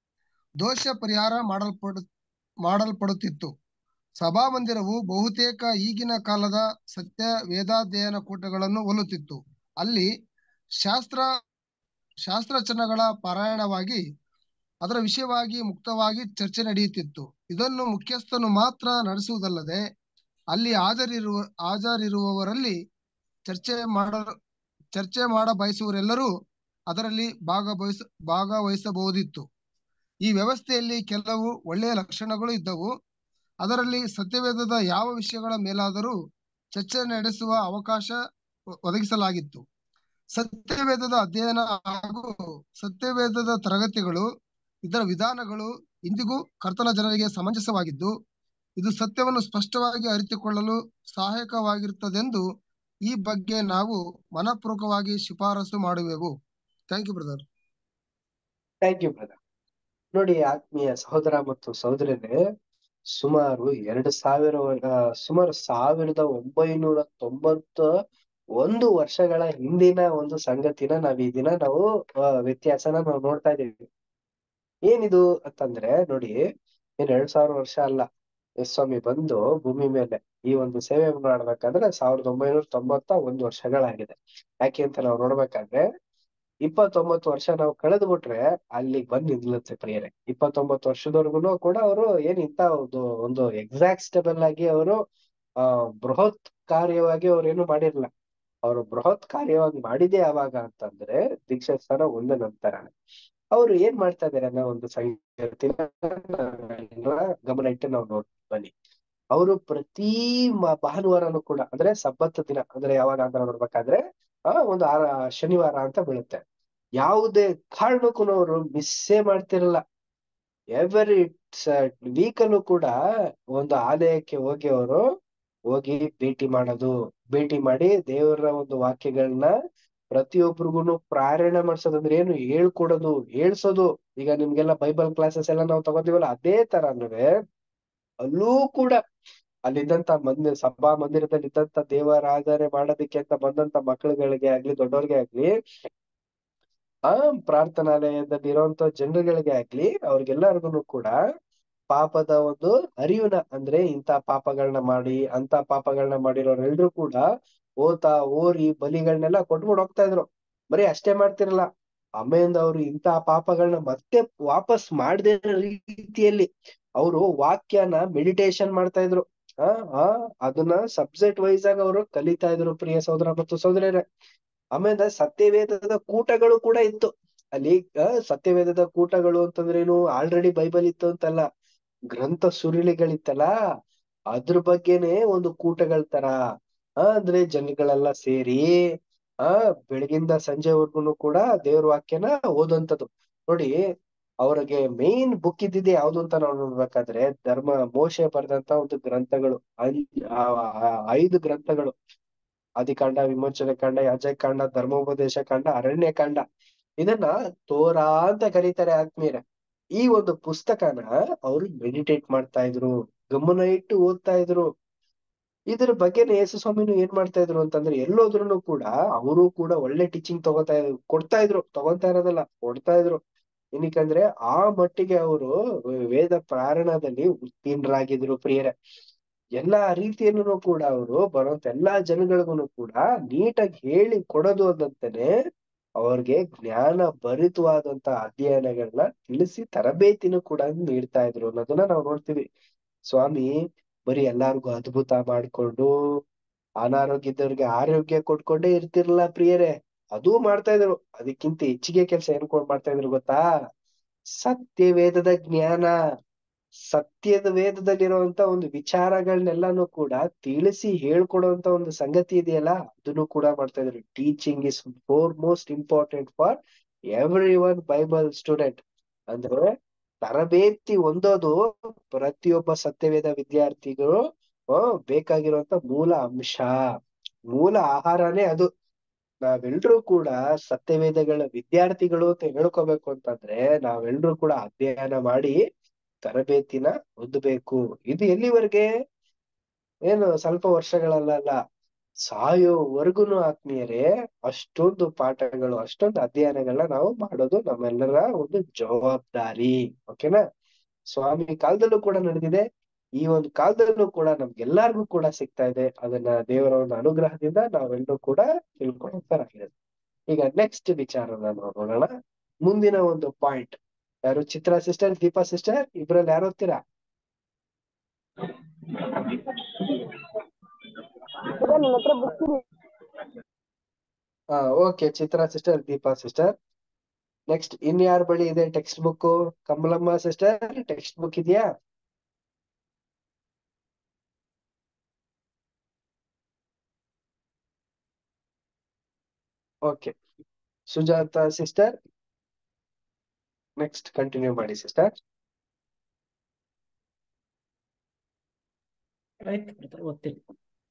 ದೋಷ ಪರಿಹಾರ ಮಾಡಲ್ಪಡು ಮಾಡಲ್ಪಡುತ್ತಿತ್ತು. ಸಭಾಮಂದಿರವು ಬಹುತೇಕ ಈಗಿನ ಕಾಲದ ಸತ್ಯ ವೇದಾಧ್ಯಯನ ಕೂಟಗಳನ್ನು ಹೋಲುತ್ತಿತ್ತು. ಅಲ್ಲಿ ಶಾಸ್ತ್ರ ಶಾಸ್ತ್ರಚನಗಳ ಪಾರಾಯಣವಾಗಿ ಅದರ ವಿಷಯವಾಗಿ ಮುಕ್ತವಾಗಿ ಚರ್ಚೆ ನಡೆಯುತ್ತಿತ್ತು. ಇದನ್ನು ಮುಖ್ಯಸ್ಥನು ಮಾತ್ರ ನಡೆಸುವುದಲ್ಲದೆ ಅಲ್ಲಿ ಹಾಜರಿರುವ ಹಾಜರಿರುವವರಲ್ಲಿ ಚರ್ಚೆ ಮಾಡ ಚರ್ಚೆ ಮಾಡ ಬಯಸುವರೆಲ್ಲರೂ ಅದರಲ್ಲಿ ಭಾಗವಹಿಸ ಭಾಗವಹಿಸಬಹುದಿತ್ತು. ಈ ವ್ಯವಸ್ಥೆಯಲ್ಲಿ ಕೆಲವು ಒಳ್ಳೆಯ ಲಕ್ಷಣಗಳು ಇದ್ದವು. ಅದರಲ್ಲಿ ಸತ್ಯವೇದದ ಯಾವ ವಿಷಯಗಳ ಮೇಲಾದರೂ ಚರ್ಚೆ ನಡೆಸುವ ಅವಕಾಶ ಒದಗಿಸಲಾಗಿತ್ತು. ಸತ್ಯವೇದದ ಅಧ್ಯಯನ ಹಾಗೂ ಸತ್ಯವೇದದ ತರಗತಿಗಳು, ಇದರ ವಿಧಾನಗಳು ಇಂದಿಗೂ ಕರ್ತನ ಜನರಿಗೆ ಸಮಂಜಸವಾಗಿದ್ದು ಇದು ಸತ್ಯವನ್ನು ಸ್ಪಷ್ಟವಾಗಿ ಅರಿತುಕೊಳ್ಳಲು ಸಹಾಯಕವಾಗಿರುತ್ತದೆಂದು ಈ ಬಗ್ಗೆ ನಾವು ಮನಪೂರ್ವಕವಾಗಿ ಶಿಫಾರಸು ಮಾಡುವೆವು. Thank you brother. Thank you brother. ನೋಡಿ ಆತ್ಮೀಯ ಸಹೋದರ ಮತ್ತು ಸಹೋದರರೇ, ಸುಮಾರು ಎರಡು ಸಾವಿರ ಸುಮಾರು ಸಾವಿರದ ಒಂಬೈನೂರ ತೊಂಬತ್ತ ಒಂದು ವರ್ಷಗಳ ಹಿಂದಿನ ಒಂದು ಸಂಗತಿನ ನಾವ್ ಈ ದಿನ ನಾವು ವ್ಯತ್ಯಾಸನ ನಾವು ನೋಡ್ತಾ ಇದ್ದೀವಿ. ಏನಿದು ಅಂತಂದ್ರೆ ನೋಡಿ, ಏನ್ ಎರಡ್ ಸಾವಿರ ವರ್ಷ ಅಲ್ಲ, ಸ್ವಾಮಿ ಬಂದು ಭೂಮಿ ಮೇಲೆ ಈ ಒಂದು ಸೇವೆ ಮಾಡ್ಬೇಕಾದ್ರೆ ಸಾವಿರದ ಒಂಬೈನೂರ ತೊಂಬತ್ತ ಒಂದು ವರ್ಷಗಳಾಗಿದೆ. ಯಾಕೆ ಅಂತ ನಾವು ನೋಡ್ಬೇಕಾದ್ರೆ ಇಪ್ಪತ್ತೊಂಬತ್ತು ವರ್ಷ ನಾವು ಕಳೆದು ಬಿಟ್ರೆ ಅಲ್ಲಿಗೆ ಬಂದ್ ನಿಲ್ಲುತ್ತೆ ಪ್ರಿಯರೇ. ಇಪ್ಪತ್ತೊಂಬತ್ತು ವರ್ಷದವರೆಗೂ ಕೂಡ ಅವರು ಏನ್ ಇಂತ ಒಂದು ಒಂದು ಎಕ್ಸಾಕ್ಟ್ ಸ್ಟೆಬಲ್ ಆಗಿ ಅವರು ಆ ಬೃಹತ್ ಕಾರ್ಯವಾಗಿ ಅವ್ರೇನು ಮಾಡಿರ್ಲಿಲ್ಲ. ಅವರು ಬೃಹತ್ ಕಾರ್ಯವಾಗಿ ಮಾಡಿದೆ ಯಾವಾಗ ಅಂತಂದ್ರೆ ದೀಕ್ಷಾಸ್ಥಾನ ಒಂದ ನಂತರ. ಅವ್ರು ಏನ್ ಮಾಡ್ತಾ ಇದಾರೆ ಅನ್ನೋ ಒಂದು ಸಂಗತಿನ ಗಮನ ಇಟ್ಟು ನಾವು ನೋಡ್ ಬನ್ನಿ. ಅವರು ಪ್ರತಿ ಭಾನುವಾರನು ಕೂಡ ಅಂದ್ರೆ ಸಬ್ಬತ್ ದಿನ ಅಂದ್ರೆ ಯಾವಾಗ ಅಂತ ನೋಡ್ಬೇಕಾದ್ರೆ ಆ ಒಂದು ಆರ ಶನಿವಾರ ಅಂತ ಬೀಳುತ್ತೆ. ಯಾವುದೇ ಕಾರಣಕ್ಕೂ ಅವರು ಮಿಸ್ಸೇ ಮಾಡ್ತಿರಲ್ಲ. ಎವ್ರಿ ವೀಕಲ್ಲೂ ಕೂಡ ಒಂದು ಆಲಯಕ್ಕೆ ಹೋಗಿ ಅವರು ಹೋಗಿ ಭೇಟಿ ಮಾಡೋದು, ಭೇಟಿ ಮಾಡಿ ದೇವರ ಒಂದು ವಾಕ್ಯಗಳನ್ನ ಪ್ರತಿಯೊಬ್ಬರಿಗೂ ಪಾರಾಯಣ ಮಾಡ್ಸೋದಂದ್ರೆ ಏನು ಹೇಳ್ಕೊಡೋದು, ಹೇಳ್ಸೋದು. ಈಗ ನಿಮ್ಗೆಲ್ಲ ಬೈಬಲ್ ಕ್ಲಾಸಸ್ ಎಲ್ಲ ನಾವು ತಗೋತೀವಲ್ಲ, ಅದೇ ತರನೇ ಅಲ್ಲೂ ಕೂಡ ಅಲ್ಲಿದ್ದಂತ ಮಂದಿರ ಸಭಾ ಮಂದಿರದಲ್ಲಿ ಇದ್ದಂತ ದೇವರಾಧನೆ ಮಾಡೋದಕ್ಕೆ ಅಂತ ಬಂದಂತ ಮಕ್ಕಳುಗಳಿಗೆ ಆಗ್ಲಿ ದೊಡ್ಡವ್ರಿಗೆ ಆಗ್ಲಿ ಆ ಪ್ರಾರ್ಥನಾಲಯದಲ್ಲಿ ಇರುವಂತ ಜನರುಗಳಿಗೆ ಆಗ್ಲಿ ಅವ್ರಿಗೆಲ್ಲರಿಗೂ ಕೂಡ ಪಾಪದ ಒಂದು ಅರಿವಿನ ಅಂದ್ರೆ ಇಂತ ಪಾಪಗಳನ್ನ ಮಾಡಿ ಅಂತ ಪಾಪಗಳನ್ನ ಮಾಡಿರೋರೆಲ್ರು ಕೂಡ ಓತ ಓರಿ ಬಲಿಗಳನ್ನೆಲ್ಲ ಕೊಟ್ಬಿಟ್ಟು ಹೋಗ್ತಾ ಇದ್ರು. ಬರೀ ಅಷ್ಟೇ ಮಾಡ್ತಿರಲ್ಲ, ಆಮೇಲೆ ಅವ್ರು ಇಂತ ಪಾಪಗಳನ್ನ ಮತ್ತೆ ವಾಪಸ್ ಮಾಡದೇ ರೀತಿಯಲ್ಲಿ ಅವರು ವಾಕ್ಯನ ಮೆಡಿಟೇಷನ್ ಮಾಡ್ತಾ ಇದ್ರು. ಆ ಆ ಅದನ್ನ ಸಬ್ಜೆಕ್ಟ್ ವೈಸ್ ಆಗಿ ಅವರು ಕಲಿತಾ ಇದ್ರು ಪ್ರಿಯ ಸಹೋದರ ಮತ್ತು ಸಹೋದರರೇ. ಆಮೇಲೆ ಸತ್ಯವೇದದ ಕೂಟಗಳು ಕೂಡ ಇತ್ತು ಅಲ್ಲಿ. ಸತ್ಯವೇದದ ಕೂಟಗಳು ಅಂತಂದ್ರೇನು, ಆಲ್ರೆಡಿ ಬೈಬಲ್ ಇತ್ತು ಅಂತಲ್ಲ, ಗ್ರಂಥ ಸುರುಳಿಗಳಿತ್ತಲ್ಲ ಅದ್ರ ಬಗ್ಗೆನೆ ಒಂದು ಕೂಟಗಳ ತರ ಆ ಅಂದ್ರೆ ಜನಗಳೆಲ್ಲ ಸೇರಿ ಆ ಬೆಳಗಿಂದ ಸಂಜೆವರೆಗೂ ಕೂಡ ದೇವ್ರ ವಾಕ್ಯನ ಓದುವಂಥದ್ದು. ನೋಡಿ ಅವ್ರಿಗೆ ಮೇನ್ ಬುಕ್ ಇದ್ದಿದೆ ಯಾವ್ದು ಅಂತ ನಾವು ನೋಡ್ಬೇಕಾದ್ರೆ ಧರ್ಮ ಮೋಶೆ ಬರೆದಂತ ಒಂದು ಗ್ರಂಥಗಳು, ಐದು ಗ್ರಂಥಗಳು: ಆದಿಕಾಂಡ, ವಿಮೋಚನೆ ಕಾಂಡ, ಯಾಜಕ ಕಾಂಡ, ಧರ್ಮೋಪದೇಶ ಕಾಂಡ, ಅರಣ್ಯ ಕಾಂಡ. ಇದನ್ನ ತೋರಾ ಅಂತ ಕರೀತಾರೆ ಆತ್ಮೀಯರೇ. ಈ ಒಂದು ಪುಸ್ತಕನ ಅವರು ಮೆಡಿಟೇಟ್ ಮಾಡ್ತಾ ಇದ್ರು, ಗಮನ ಇಟ್ಟು ಓದ್ತಾ ಇದ್ರು. ಇದ್ರ ಬಗ್ಗೆನೇ ಯೇಸು ಸ್ವಾಮಿನು ಏನ್ ಮಾಡ್ತಾ ಇದ್ರು ಅಂತಂದ್ರೆ ಎಲ್ಲೋದ್ರೂ ಕೂಡ ಅವರು ಕೂಡ ಒಳ್ಳೆ ಟೀಚಿಂಗ್ ತಗೋತಾ ಇದ್ರು ಕೊಡ್ತಾ ಇದ್ರು ತಗೊಂತಾ ಇರೋದಲ್ಲ ಕೊಡ್ತಾ ಇದ್ರು. ಏನಕ್ಕಂದ್ರೆ ಆ ಮಟ್ಟಿಗೆ ಅವರು ವೇದ ಪ್ರಾರಣದಲ್ಲಿ ಉತ್ತೀರ್ಣರಾಗಿದ್ರು ಪ್ರಿಯರೇ. ಎಲ್ಲಾ ರೀತಿಯಲ್ಲೂ ಕೂಡ ಅವರು ಬರುವಂತ ಎಲ್ಲಾ ಜನಗಳಿಗೂ ಕೂಡ ನೀಟಾಗಿ ಹೇಳಿ ಕೊಡೋದು ಅದಂತಾನೆ ಅವ್ರಿಗೆ ಜ್ಞಾನ ಭರಿತವಾದಂತ ಅಧ್ಯಯನಗಳನ್ನ ತಿಳಿಸಿ ತರಬೇತಿನೂ ಕೂಡ ನೀಡ್ತಾ ಇದ್ರು ಅನ್ನೋದನ್ನ ನಾವು ನೋಡ್ತೀವಿ. ಸ್ವಾಮಿ ಬರೀ ಎಲ್ಲಾರ್ಗು ಅದ್ಭುತ ಮಾಡ್ಕೊಂಡು ಅನಾರೋಗ್ಯ ಇದ್ದವ್ರಿಗೆ ಆರೋಗ್ಯ ಕೊಟ್ಕೊಂಡೇ ಇರ್ತಿರ್ಲಿಲ್ಲ ಪ್ರಿಯರೇ. ಅದೂ ಮಾಡ್ತಾ ಇದ್ರು. ಅದಕ್ಕಿಂತ ಹೆಚ್ಚಿಗೆ ಕೆಲ್ಸ ಏನ್ ಮಾಡ್ತಾ ಇದ್ರು ಗೊತ್ತಾ? ಸತ್ಯ ವೇದದ ಜ್ಞಾನ, ಸತ್ಯದ ವೇದದಲ್ಲಿರುವಂತ ಒಂದು ವಿಚಾರಗಳನ್ನೆಲ್ಲಾನು ಕೂಡ ತಿಳಿಸಿ ಹೇಳ್ಕೊಡುವಂತ ಒಂದು ಸಂಗತಿ ಇದೆಯಲ್ಲ ಅದನ್ನು ಕೂಡ ಮಾಡ್ತಾ ಇದ್ರು. Teaching is foremost important for every one Bible student. ಅಂದ್ರೆ ತರಬೇತಿ ಹೊಂದೋದು ಪ್ರತಿಯೊಬ್ಬ ಸತ್ಯವೇದ ವಿದ್ಯಾರ್ಥಿಗಳು ಬೇಕಾಗಿರುವಂತ ಮೂಲ ಅಂಶ, ಮೂಲ ಆಹಾರನೇ ಅದು. ನಾವೆಲ್ರೂ ಕೂಡ ಸತ್ಯವೇದಗಳ ವಿದ್ಯಾರ್ಥಿಗಳು ಅಂತ ಹೇಳ್ಕೋಬೇಕು ಅಂತಂದ್ರೆ ನಾವೆಲ್ರೂ ಕೂಡ ಅಧ್ಯಯನ ಮಾಡಿ ತರಬೇತಿನ ಹೊಂದಬೇಕು. ಇದು ಎಲ್ಲಿವರೆಗೆ? ಏನು ಸ್ವಲ್ಪ ವರ್ಷಗಳಲ್ಲ, ಸಾಯೋವರೆಗೂನು ಆತ್ಮೀಯರೇ ಅಷ್ಟೊಂದು ಪಾಠಗಳು ಅಷ್ಟೊಂದು ಅಧ್ಯಯನಗಳನ್ನ ನಾವು ಮಾಡೋದು ನಮ್ಮೆಲ್ಲರ ಒಂದು ಜವಾಬ್ದಾರಿ. ಓಕೆನಾ? ಸ್ವಾಮಿ ಕಾಲದಲ್ಲೂ ಕೂಡ ನಡೆದಿದೆ, ಈ ಒಂದು ಕಾಲದಲ್ಲೂ ಕೂಡ ನಮ್ಗೆಲ್ಲಾರ್ಗು ಕೂಡ ಸಿಗ್ತಾ ಇದೆ. ಅದನ್ನ ದೇವರ ಒಂದು ಅನುಗ್ರಹದಿಂದ ನಾವೆಲ್ಲರೂ ಕೂಡ ತಿಳ್ಕೊಳ್ತಾರಾಗಿದೆ. ಈಗ ನೆಕ್ಸ್ಟ್ ವಿಚಾರನ ನೋಡೋಣ. ಮುಂದಿನ ಒಂದು ಪಾಯಿಂಟ್ ಯಾರು? ಚಿತ್ರಾ ಸಿಸ್ಟರ್, ದೀಪಾ ಸಿಸ್ಟರ್, ಇಬ್ರಲ್ಲಿ ಯಾರು ಓದ್ತೀರಾ? ಹಾ okay, Chitra sister, Deepa sister. Next ಇನ್ಯಾರ ಬಳಿ ಇದೆ text book? Kamalamma sister text book ಇದೆಯಾ? Okay, Sujatha sister next continue ಮಾಡಿ ಸಿಸ್ಟರ್. ಆಯ್ತು ಬ್ರದರ್, ಓದ್ತೀನಿ.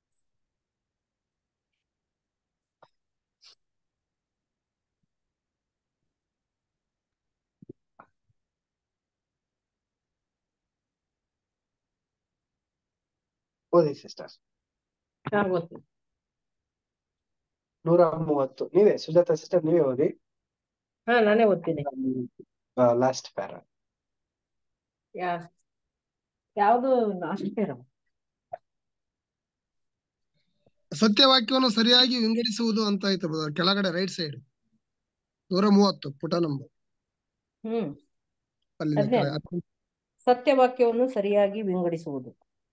ಓದಿ ಸಿಸ್ಟರ್. ಹಾ ಓದ್ತೀನಿ. ನೂರ ಮೂವತ್ತು ನೀವೇ ಸುಜಾತ ಸಿಸ್ಟರ್, ನೀವೇ ಓದಿ. ಹಾ ನಾನೇ ಓದ್ತೀನಿ. Last para. ಯಾ ಯಾವುದು ಲಾಸ್ಟ್ ಪೇರ? ಸತ್ಯವಾಕ್ಯವನ್ನು ಸರಿಯಾಗಿ ವಿಂಗಡಿಸುವುದು ಅಂತ ಆಯ್ತು brother. ಕೆಳಗಡೆ ರೈಟ್ ಸೈಡ್ ನೂರ ಮೂವತ್ತು ಪುಟ ನಂಬರ್ ಹ್ಮ್ ಅಲ್ಲಿ ಅದೇ ಸತ್ಯವಾಕ್ಯವನ್ನು ಸರಿಯಾಗಿ ವಿಂಗಡಿಸುವುದು.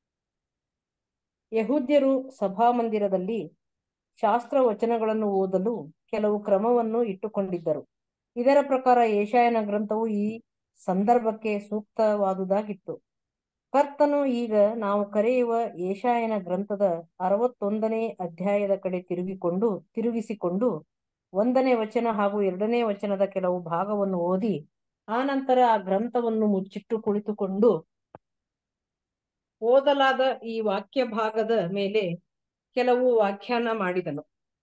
ಯಹೂದ್ಯರು ಸಭಾಮಂದಿರದಲ್ಲಿ ಶಾಸ್ತ್ರ ವಚನಗಳನ್ನು ಓದಲು ಕೆಲವು ಕ್ರಮವನ್ನು ಇಟ್ಟುಕೊಂಡಿದ್ದರು. ಇದರ ಪ್ರಕಾರ ಯೆಶಾಯನ ಗ್ರಂಥವು ಈ ಸಂದರ್ಭಕ್ಕೆ ಸೂಕ್ತವಾದುದಾಗಿತ್ತು. ಕರ್ತನು ಈಗ ನಾವು ಕರೆಯುವ ಯೆಶಾಯನ ಗ್ರಂಥದ ಅರವತ್ತೊಂದನೇ ಅಧ್ಯಾಯದ ಕಡೆ ತಿರುಗಿಕೊಂಡು ತಿರುಗಿಸಿಕೊಂಡು ಒಂದನೇ ವಚನ ಹಾಗೂ ಎರಡನೇ ವಚನದ ಕೆಲವು ಭಾಗವನ್ನು ಓದಿ ಆನಂತರ ಆ ಗ್ರಂಥವನ್ನು ಮುಚ್ಚಿಟ್ಟು ಕುಳಿತುಕೊಂಡು ಓದಲಾದ ಈ ವಾಕ್ಯ ಭಾಗದ ಮೇಲೆ ಕೆಲವು ವ್ಯಾಖ್ಯಾನ ಮಾಡಿದನು.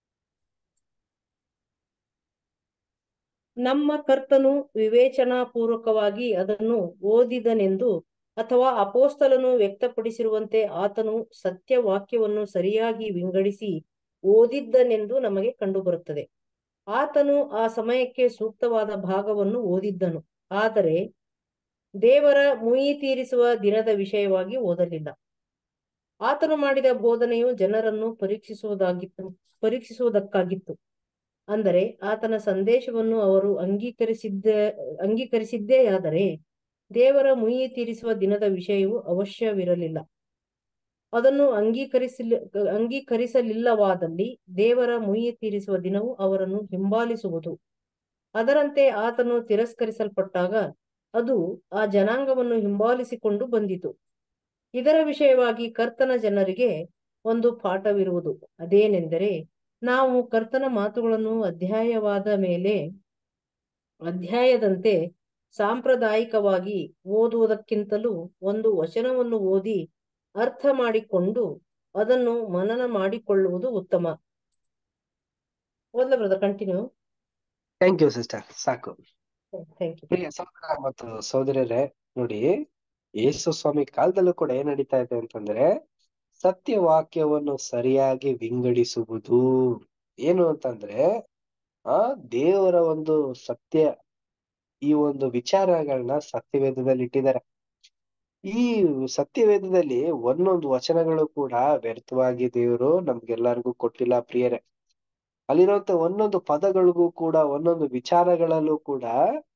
ನಮ್ಮ ಕರ್ತನು ವಿವೇಚನಾ ಪೂರ್ವಕವಾಗಿ ಅದನ್ನು ಓದಿದನೆಂದು ಅಥವಾ ಅಪೋಸ್ತಲನು ವ್ಯಕ್ತಪಡಿಸಿರುವಂತೆ ಆತನು ಸತ್ಯವಾಕ್ಯವನ್ನು ಸರಿಯಾಗಿ ವಿಂಗಡಿಸಿ ಓದಿದ್ದನೆಂದು ನಮಗೆ ಕಂಡುಬರುತ್ತದೆ. ಆತನು ಆ ಸಮಯಕ್ಕೆ ಸೂಕ್ತವಾದ ಭಾಗವನ್ನು ಓದಿದ್ದನು, ಆದರೆ ದೇವರ ಮುಯಿ ತೀರಿಸುವ ದಿನದ ವಿಷಯವಾಗಿ ಓದಲಿಲ್ಲ. ಆತನು ಮಾಡಿದ ಬೋಧನೆಯು ಜನರನ್ನು ಪರೀಕ್ಷಿಸುವುದಾಗಿತ್ತು ಪರೀಕ್ಷಿಸುವುದಕ್ಕಾಗಿತ್ತು. ಅಂದರೆ ಆತನ ಸಂದೇಶವನ್ನು ಅವರು ಅಂಗೀಕರಿಸಿದ್ದ ಅಂಗೀಕರಿಸಿದ್ದೇ ಆದರೆ ದೇವರ ಮುಯಿ ತೀರಿಸುವ ದಿನದ ವಿಷಯವು ಅವಶ್ಯವಿರಲಿಲ್ಲ. ಅದನ್ನು ಅಂಗೀಕರಿಸಲಿ ಅಂಗೀಕರಿಸಲಿಲ್ಲವಾದಲ್ಲಿ ದೇವರ ಮುಯಿ ತೀರಿಸುವ ದಿನವು ಅವರನ್ನು ಹಿಂಬಾಲಿಸುವುದು. ಅದರಂತೆ ಆತನು ತಿರಸ್ಕರಿಸಲ್ಪಟ್ಟಾಗ ಅದು ಆ ಜನಾಂಗವನ್ನು ಹಿಂಬಾಲಿಸಿಕೊಂಡು ಬಂದಿತು. ಇದರ ವಿಷಯವಾಗಿ ಕರ್ತನ ಜನರಿಗೆ ಒಂದು ಪಾಠವಿರುವುದು. ಅದೇನೆಂದರೆ, ನಾವು ಕರ್ತನ ಮಾತುಗಳನ್ನು ಅಧ್ಯಾಯವಾದ ಮೇಲೆ ಅಧ್ಯಾಯದಂತೆ ಸಾಂಪ್ರದಾಯಿಕವಾಗಿ ಓದುವುದಕ್ಕಿಂತಲೂ ಒಂದು ವಚನವನ್ನು ಓದಿ ಅರ್ಥ ಮಾಡಿಕೊಂಡು ಅದನ್ನು ಮನನ ಮಾಡಿಕೊಳ್ಳುವುದು ಉತ್ತಮ. ಓದ್ಲಾ brother? Continue. Thank you sister, ಸಾಕು. Thank you. ಪ್ರಿಯ ಸಹೋದರ ಮತ್ತು ಸಹೋದರರೇ, ನೋಡಿ ಯೇಸು ಸ್ವಾಮಿ ಕಾಲದಲ್ಲೂ ಕೂಡ ಏನ್ ನಡೀತಾ ಇದೆ ಅಂತಂದ್ರೆ ಸತ್ಯವಾಕ್ಯವನ್ನು ಸರಿಯಾಗಿ ವಿಂಗಡಿಸುವುದು. ಏನು ಅಂತಂದ್ರೆ ಆ ದೇವರ ಒಂದು ಸತ್ಯ, ಈ ಒಂದು ವಿಚಾರಗಳನ್ನ ಸತ್ಯವೇದದಲ್ಲಿ ಇಟ್ಟಿದ್ದಾರೆ. ಈ ಸತ್ಯವೇದದಲ್ಲಿ ಒಂದೊಂದು ವಚನಗಳು ಕೂಡ ವ್ಯರ್ಥವಾಗಿ ದೇವರು ನಮ್ಗೆಲ್ಲರಿಗೂ ಕೊಟ್ಟಿಲ್ಲ ಪ್ರಿಯರೇ. ಅಲ್ಲಿರುವಂತ ಒಂದೊಂದು ಪದಗಳಿಗೂ ಕೂಡ, ಒಂದೊಂದು ವಿಚಾರಗಳಲ್ಲೂ ಕೂಡ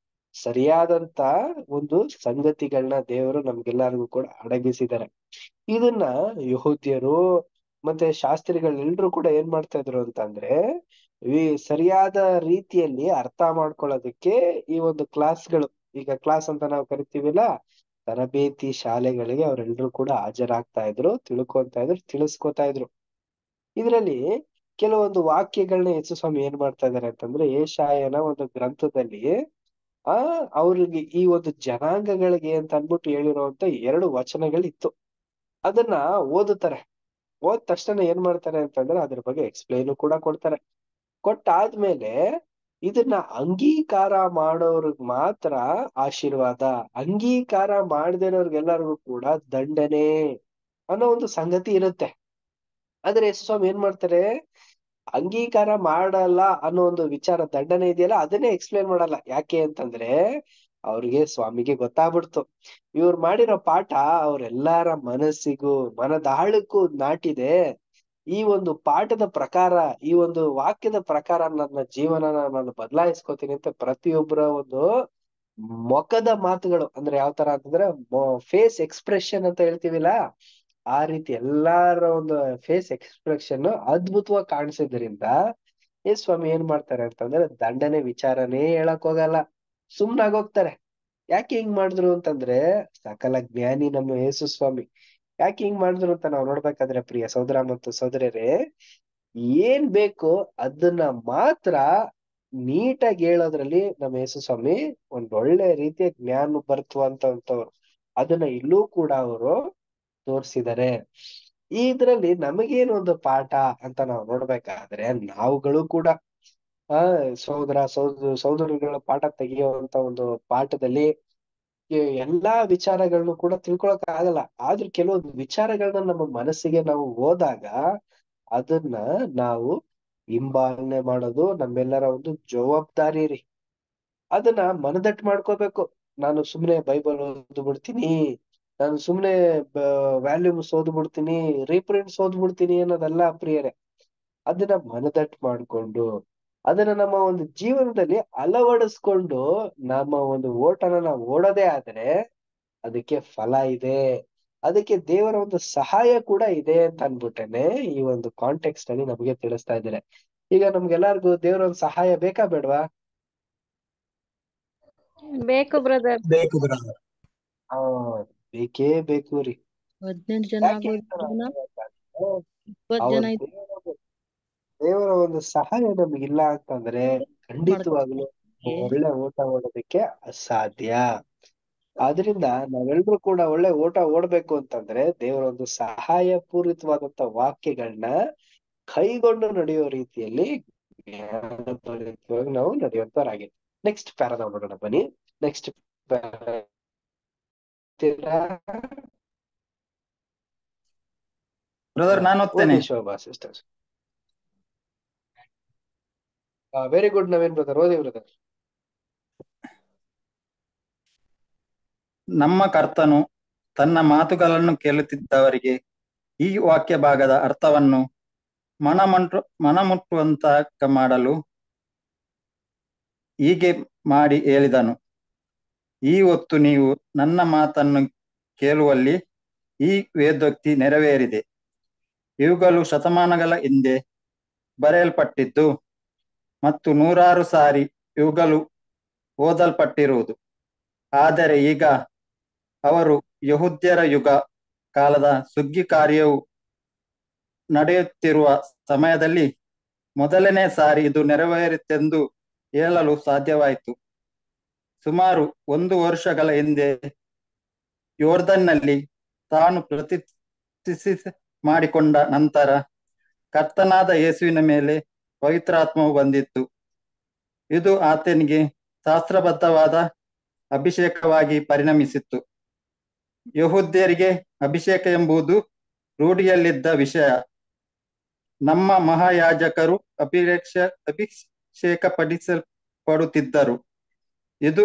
ಸರಿಯಾದಂತ ಒಂದು ಸಂಗತಿಗಳನ್ನ ದೇವರು ನಮ್ಗೆಲ್ಲರಿಗೂ ಕೂಡ ಅಡಗಿಸಿದ್ದಾರೆ. ಇದನ್ನ ಯಹೂದ್ಯರು ಮತ್ತೆ ಶಾಸ್ತ್ರಿಗಳೆಲ್ಲರೂ ಕೂಡ ಏನ್ ಮಾಡ್ತಾ ಇದ್ರು ಅಂತಂದ್ರೆ, ಈ ಸರಿಯಾದ ರೀತಿಯಲ್ಲಿ ಅರ್ಥ ಮಾಡ್ಕೊಳ್ಳೋದಕ್ಕೆ ಈ ಒಂದು ಕ್ಲಾಸ್ಗಳು, ಈಗ ಕ್ಲಾಸ್ ಅಂತ ನಾವು ಕರಿತೀವಿಲ್ಲ, ತರಬೇತಿ ಶಾಲೆಗಳಿಗೆ ಅವರೆಲ್ಲರೂ ಕೂಡ ಹಾಜರಾಗ್ತಾ ಇದ್ರು, ತಿಳ್ಕೊಂತಾ ಇದ್ರು, ತಿಳಿಸ್ಕೊತಾ ಇದ್ರು. ಇದರಲ್ಲಿ ಕೆಲವೊಂದು ವಾಕ್ಯಗಳನ್ನ ಯೇಸು ಸ್ವಾಮಿ ಏನ್ ಮಾಡ್ತಾ ಇದಾರೆ ಅಂತಂದ್ರೆ, ಯೆಶಾಯನ ಒಂದು ಗ್ರಂಥದಲ್ಲಿ ಆ ಅವ್ರಿಗೆ ಈ ಒಂದು ಜನಾಂಗಗಳಿಗೆ ಅಂತ ಅನ್ಬಿಟ್ಟು ಹೇಳಿರುವಂತ ಎರಡು ವಚನಗಳಿತ್ತು. ಅದನ್ನ ಓದುತ್ತಾರೆ. ಓದ್ ತಕ್ಷಣ ಏನ್ ಮಾಡ್ತಾರೆ ಅಂತಂದ್ರೆ ಅದ್ರ ಬಗ್ಗೆ ಎಕ್ಸ್ಪ್ಲೈನ್ ಕೂಡ ಕೊಡ್ತಾರೆ. ಕೊಟ್ಟಾದ್ಮೇಲೆ ಇದನ್ನ ಅಂಗೀಕಾರ ಮಾಡೋರ್ಗ್ ಮಾತ್ರ ಆಶೀರ್ವಾದ, ಅಂಗೀಕಾರ ಮಾಡದಿರೋರ್ಗೆಲ್ಲರಿಗೂ ಕೂಡ ದಂಡನೆ ಅನ್ನೋ ಒಂದು ಸಂಗತಿ ಇರುತ್ತೆ. ಆದ್ರೆ ಯೇಸು ಸ್ವಾಮಿ ಏನ್ ಮಾಡ್ತಾರೆ, ಅಂಗೀಕಾರ ಮಾಡಲ್ಲ ಅನ್ನೋ ಒಂದು ವಿಚಾರ, ದಂಡನೆ ಇದೆಯಲ್ಲ, ಅದನ್ನೇ ಎಕ್ಸ್ಪ್ಲೇನ್ ಮಾಡಲ್ಲ. ಯಾಕೆ ಅಂತಂದ್ರೆ ಅವ್ರಿಗೆ ಸ್ವಾಮಿಗೆ ಗೊತ್ತಾಗ್ಬಿಡ್ತು, ಇವ್ರು ಮಾಡಿರೋ ಪಾಠ ಅವ್ರೆಲ್ಲಾರ ಮನಸ್ಸಿಗೂ ಮನದಾಳಕ್ಕೂ ನಾಟಿದೆ. ಈ ಒಂದು ಪಾಠದ ಪ್ರಕಾರ, ಈ ಒಂದು ವಾಕ್ಯದ ಪ್ರಕಾರ ನನ್ನ ಜೀವನನ ನಾನು ಬದಲಾಯಿಸ್ಕೋತೀನಿ ಅಂತ ಪ್ರತಿಯೊಬ್ಬರ ಒಂದು ಮೊಖದ ಮಾತುಗಳು, ಅಂದ್ರೆ ಯಾವ ತರ ಅಂತಂದ್ರೆ ಫೇಸ್ ಎಕ್ಸ್ಪ್ರೆಷನ್ ಅಂತ ಹೇಳ್ತೀವಿಲ್ಲ, ಆ ರೀತಿ ಎಲ್ಲಾರ ಒಂದು ಫೇಸ್ ಎಕ್ಸ್ಪ್ರೆಷನ್ ಅದ್ಭುತವಾಗಿ ಕಾಣಿಸಿದ್ರಿಂದ ಯೇಸು ಸ್ವಾಮಿ ಏನ್ ಮಾಡ್ತಾರೆ ಅಂತಂದ್ರೆ ದಂಡನೆ ವಿಚಾರನೇ ಹೇಳಕ್ ಹೋಗಲ್ಲ, ಸುಮ್ನಾಗೋಗ್ತಾರೆ. ಯಾಕೆ ಹಿಂಗ್ ಮಾಡಿದ್ರು ಅಂತಂದ್ರೆ ಸಕಲ ಜ್ಞಾನಿ ನಮ್ಮ ಯೇಸು ಸ್ವಾಮಿ. ಯಾಕೆ ಹಿಂಗ್ ಮಾಡಿದ್ರು ಅಂತ ನಾವ್ ನೋಡ್ಬೇಕಾದ್ರೆ ಪ್ರಿಯ ಸಹೋದರ ಮತ್ತು ಸಹೋದರರೇ, ಏನ್ ಬೇಕು ಅದನ್ನ ಮಾತ್ರ ನೀಟಾಗಿ ಹೇಳೋದ್ರಲ್ಲಿ ನಮ್ಮ ಯೇಸು ಸ್ವಾಮಿ ಒಂದ್ ಒಳ್ಳೆ ರೀತಿಯ ಜ್ಞಾನ ಬರ್ತವಂತವ್ರು. ಅದನ್ನ ಇಲ್ಲೂ ಕೂಡ ಅವರು ತೋರ್ಸಿದ್ದಾರೆ. ಇದ್ರಲ್ಲಿ ನಮಗೇನು ಒಂದು ಪಾಠ ಅಂತ ನಾವು ನೋಡ್ಬೇಕಾದ್ರೆ, ನಾವುಗಳು ಕೂಡ ಆ ಸಹೋದರ ಸಹೋದರ ಸಹೋದರಿಗಳ ಪಾಠ ತೆಗೆಯುವಂತ ಒಂದು ಪಾಠದಲ್ಲಿ ಎಲ್ಲಾ ವಿಚಾರಗಳನ್ನು ಕೂಡ ತಿಳ್ಕೊಳಕ್ ಆಗಲ್ಲ. ಆದ್ರೂ ಕೆಲವೊಂದು ವಿಚಾರಗಳನ್ನ ನಮ್ಮ ಮನಸ್ಸಿಗೆ ನಾವು ಹೋದಾಗ ಅದನ್ನ ನಾವು ಹಿಂಬಾಲನೆ ಮಾಡೋದು ನಮ್ಮೆಲ್ಲರ ಒಂದು ಜವಾಬ್ದಾರಿ ರೀ. ಅದನ್ನ ಮನದಟ್ಟು ಮಾಡ್ಕೋಬೇಕು. ನಾನು ಸುಮ್ನೆ ಬೈಬಲ್ ಓದ್ ಬಿಡ್ತೀನಿ, ನಾನು ಸುಮ್ನೆ ವ್ಯಾಲ್ಯೂಮ್ಸ್ ಓದ್ ಬಿಡ್ತೀನಿ, ರೀಪ್ರಿಂಟ್ಸ್ ಓದ್ ಬಿಡ್ತೀನಿ ಅನ್ನೋದಲ್ಲ ಪ್ರಿಯರೇ. ಅದನ್ನ ಮನದಟ್ಟು ಮಾಡ್ಕೊಂಡು ಅದನ್ನ ನಮ್ಮ ಒಂದು ಜೀವನದಲ್ಲಿ ಅಳವಡಿಸ್ಕೊಂಡು ನಮ್ಮ ಒಂದು ಓಟನ ನಾವು ಓಡೋದೇ ಆದ್ರೆ ಅದಕ್ಕೆ ಫಲ ಇದೆ, ಅದಕ್ಕೆ ದೇವರ ಒಂದು ಸಹಾಯ ಕೂಡ ಇದೆ ಅಂತ ಅನ್ಬಿಟ್ಟೇನೆ ಈ ಒಂದು ಕಾಂಟೆಕ್ಸ್ಟ್ ಅಲ್ಲಿ ನಮಗೆ ತಿಳಿಸ್ತಾ ಇದ್ದಾರೆ. ಈಗ ನಮ್ಗೆಲ್ಲರಿಗೂ ದೇವರ ಒಂದು ಸಹಾಯ ಬೇಕಾ ಬೇಡವಾ? ಬೇಕು ಬ್ರದರ್. ಬೇಕು ಬ್ರದರ್. ಆ ಬೇಕೇ ಬೇಕು ರೀ. ಹದಿನೆಂಟು ಜನ ಯಾಕೆ ಆಗೋದು ಅಂತ ಜನ ನಾವು ಇಪ್ಪತ್ತು ಆ ಜನ ಒಂದು ದೇವರ ದೇವರ ಒಂದು ಸಹಾಯ ನಮಗಿಲ್ಲ ಅಂತಂದ್ರೆ ಖಂಡಿತವಾಗ್ಲು ಒಳ್ಳೆ ಓಟ ಓಡೋದಕ್ಕೆ ಅಸಾಧ್ಯ. ಆದ್ರಿಂದ ನಾವೆಲ್ಲರೂ ಕೂಡ ಒಳ್ಳೆ ಓಟ ಓಡ್ಬೇಕು ಅಂತಂದ್ರೆ ದೇವರ ಒಂದು ಸಹಾಯ ಪೂರಿತವಾದಂತ ವಾಕ್ಯಗಳನ್ನ ಕೈಗೊಂಡು ನಡೆಯೋ ರೀತಿಯಲ್ಲಿ ನಾವು ನಡೆಯುವಂತವರಾಗಿ. ನೆಕ್ಸ್ಟ್ ಪ್ಯಾರಾ ನಾವು ನೋಡೋಣ ಬನ್ನಿ. ನೆಕ್ಸ್ಟ್ ಬ್ರದರ್ ನಾನು ಓದ್ತೇನೆ. Shobha sisters. Very good Naveen brother, ಓದಿ ಬ್ರದರ್. ನಮ್ಮ ಕರ್ತನು ತನ್ನ ಮಾತುಗಳನ್ನು ಕೇಳುತ್ತಿದ್ದವರಿಗೆ ಈ ವಾಕ್ಯ ಭಾಗದ ಅರ್ಥವನ್ನು ಮನಮಂಟು ಮನಮುಟ್ಟುವಂತ ಮಾಡಲು ಹೀಗೆ ಮಾಡಿ ಹೇಳಿದನು. ಈ ಹೊತ್ತು ನೀವು ನನ್ನ ಮಾತನ್ನು ಕೇಳುವಲ್ಲಿ ಈ ವೇದೋಕ್ತಿ ನೆರವೇರಿದೆ. ಇವುಗಳು ಶತಮಾನಗಳ ಹಿಂದೆ ಬರೆಯಲ್ಪಟ್ಟಿದ್ದು ಮತ್ತು ನೂರಾರು ಸಾರಿ ಇವುಗಳು ಓದಲ್ಪಟ್ಟಿರುವುದು. ಆದರೆ ಈಗ ಅವರು ಯಹೂದ್ಯರ ಯುಗ ಕಾಲದ ಸುಗ್ಗಿ ಕಾರ್ಯವು ನಡೆಯುತ್ತಿರುವ ಸಮಯದಲ್ಲಿ ಮೊದಲನೇ ಸಾರಿ ಇದು ನೆರವೇರಿತೆಂದು ಹೇಳಲು ಸಾಧ್ಯವಾಯಿತು. ಸುಮಾರು ಒಂದು ವರ್ಷಗಳ ಹಿಂದೆ ಯೋರ್ದನ್ನಲ್ಲಿ ತಾನು ಪ್ರತಿಷ್ಠಿಸಿ ಮಾಡಿಕೊಂಡ ನಂತರ ಕರ್ತನಾದ ಯೇಸುವಿನ ಮೇಲೆ ಪವಿತ್ರಾತ್ಮವು ಬಂದಿತ್ತು. ಇದು ಆತನಿಗೆ ಶಾಸ್ತ್ರಬದ್ಧವಾದ ಅಭಿಷೇಕವಾಗಿ ಪರಿಣಮಿಸಿತ್ತು. ಯಹೂದ್ಯರಿಗೆ ಅಭಿಷೇಕ ಎಂಬುದು ರೂಢಿಯಲ್ಲಿದ್ದ ವಿಷಯ. ನಮ್ಮ ಮಹಾಯಾಜಕರು ಅಭಿಷೇಕ ಅಭಿಷೇಕಪಡಿಸಲ್ಪಡುತ್ತಿದ್ದರು. ಇದು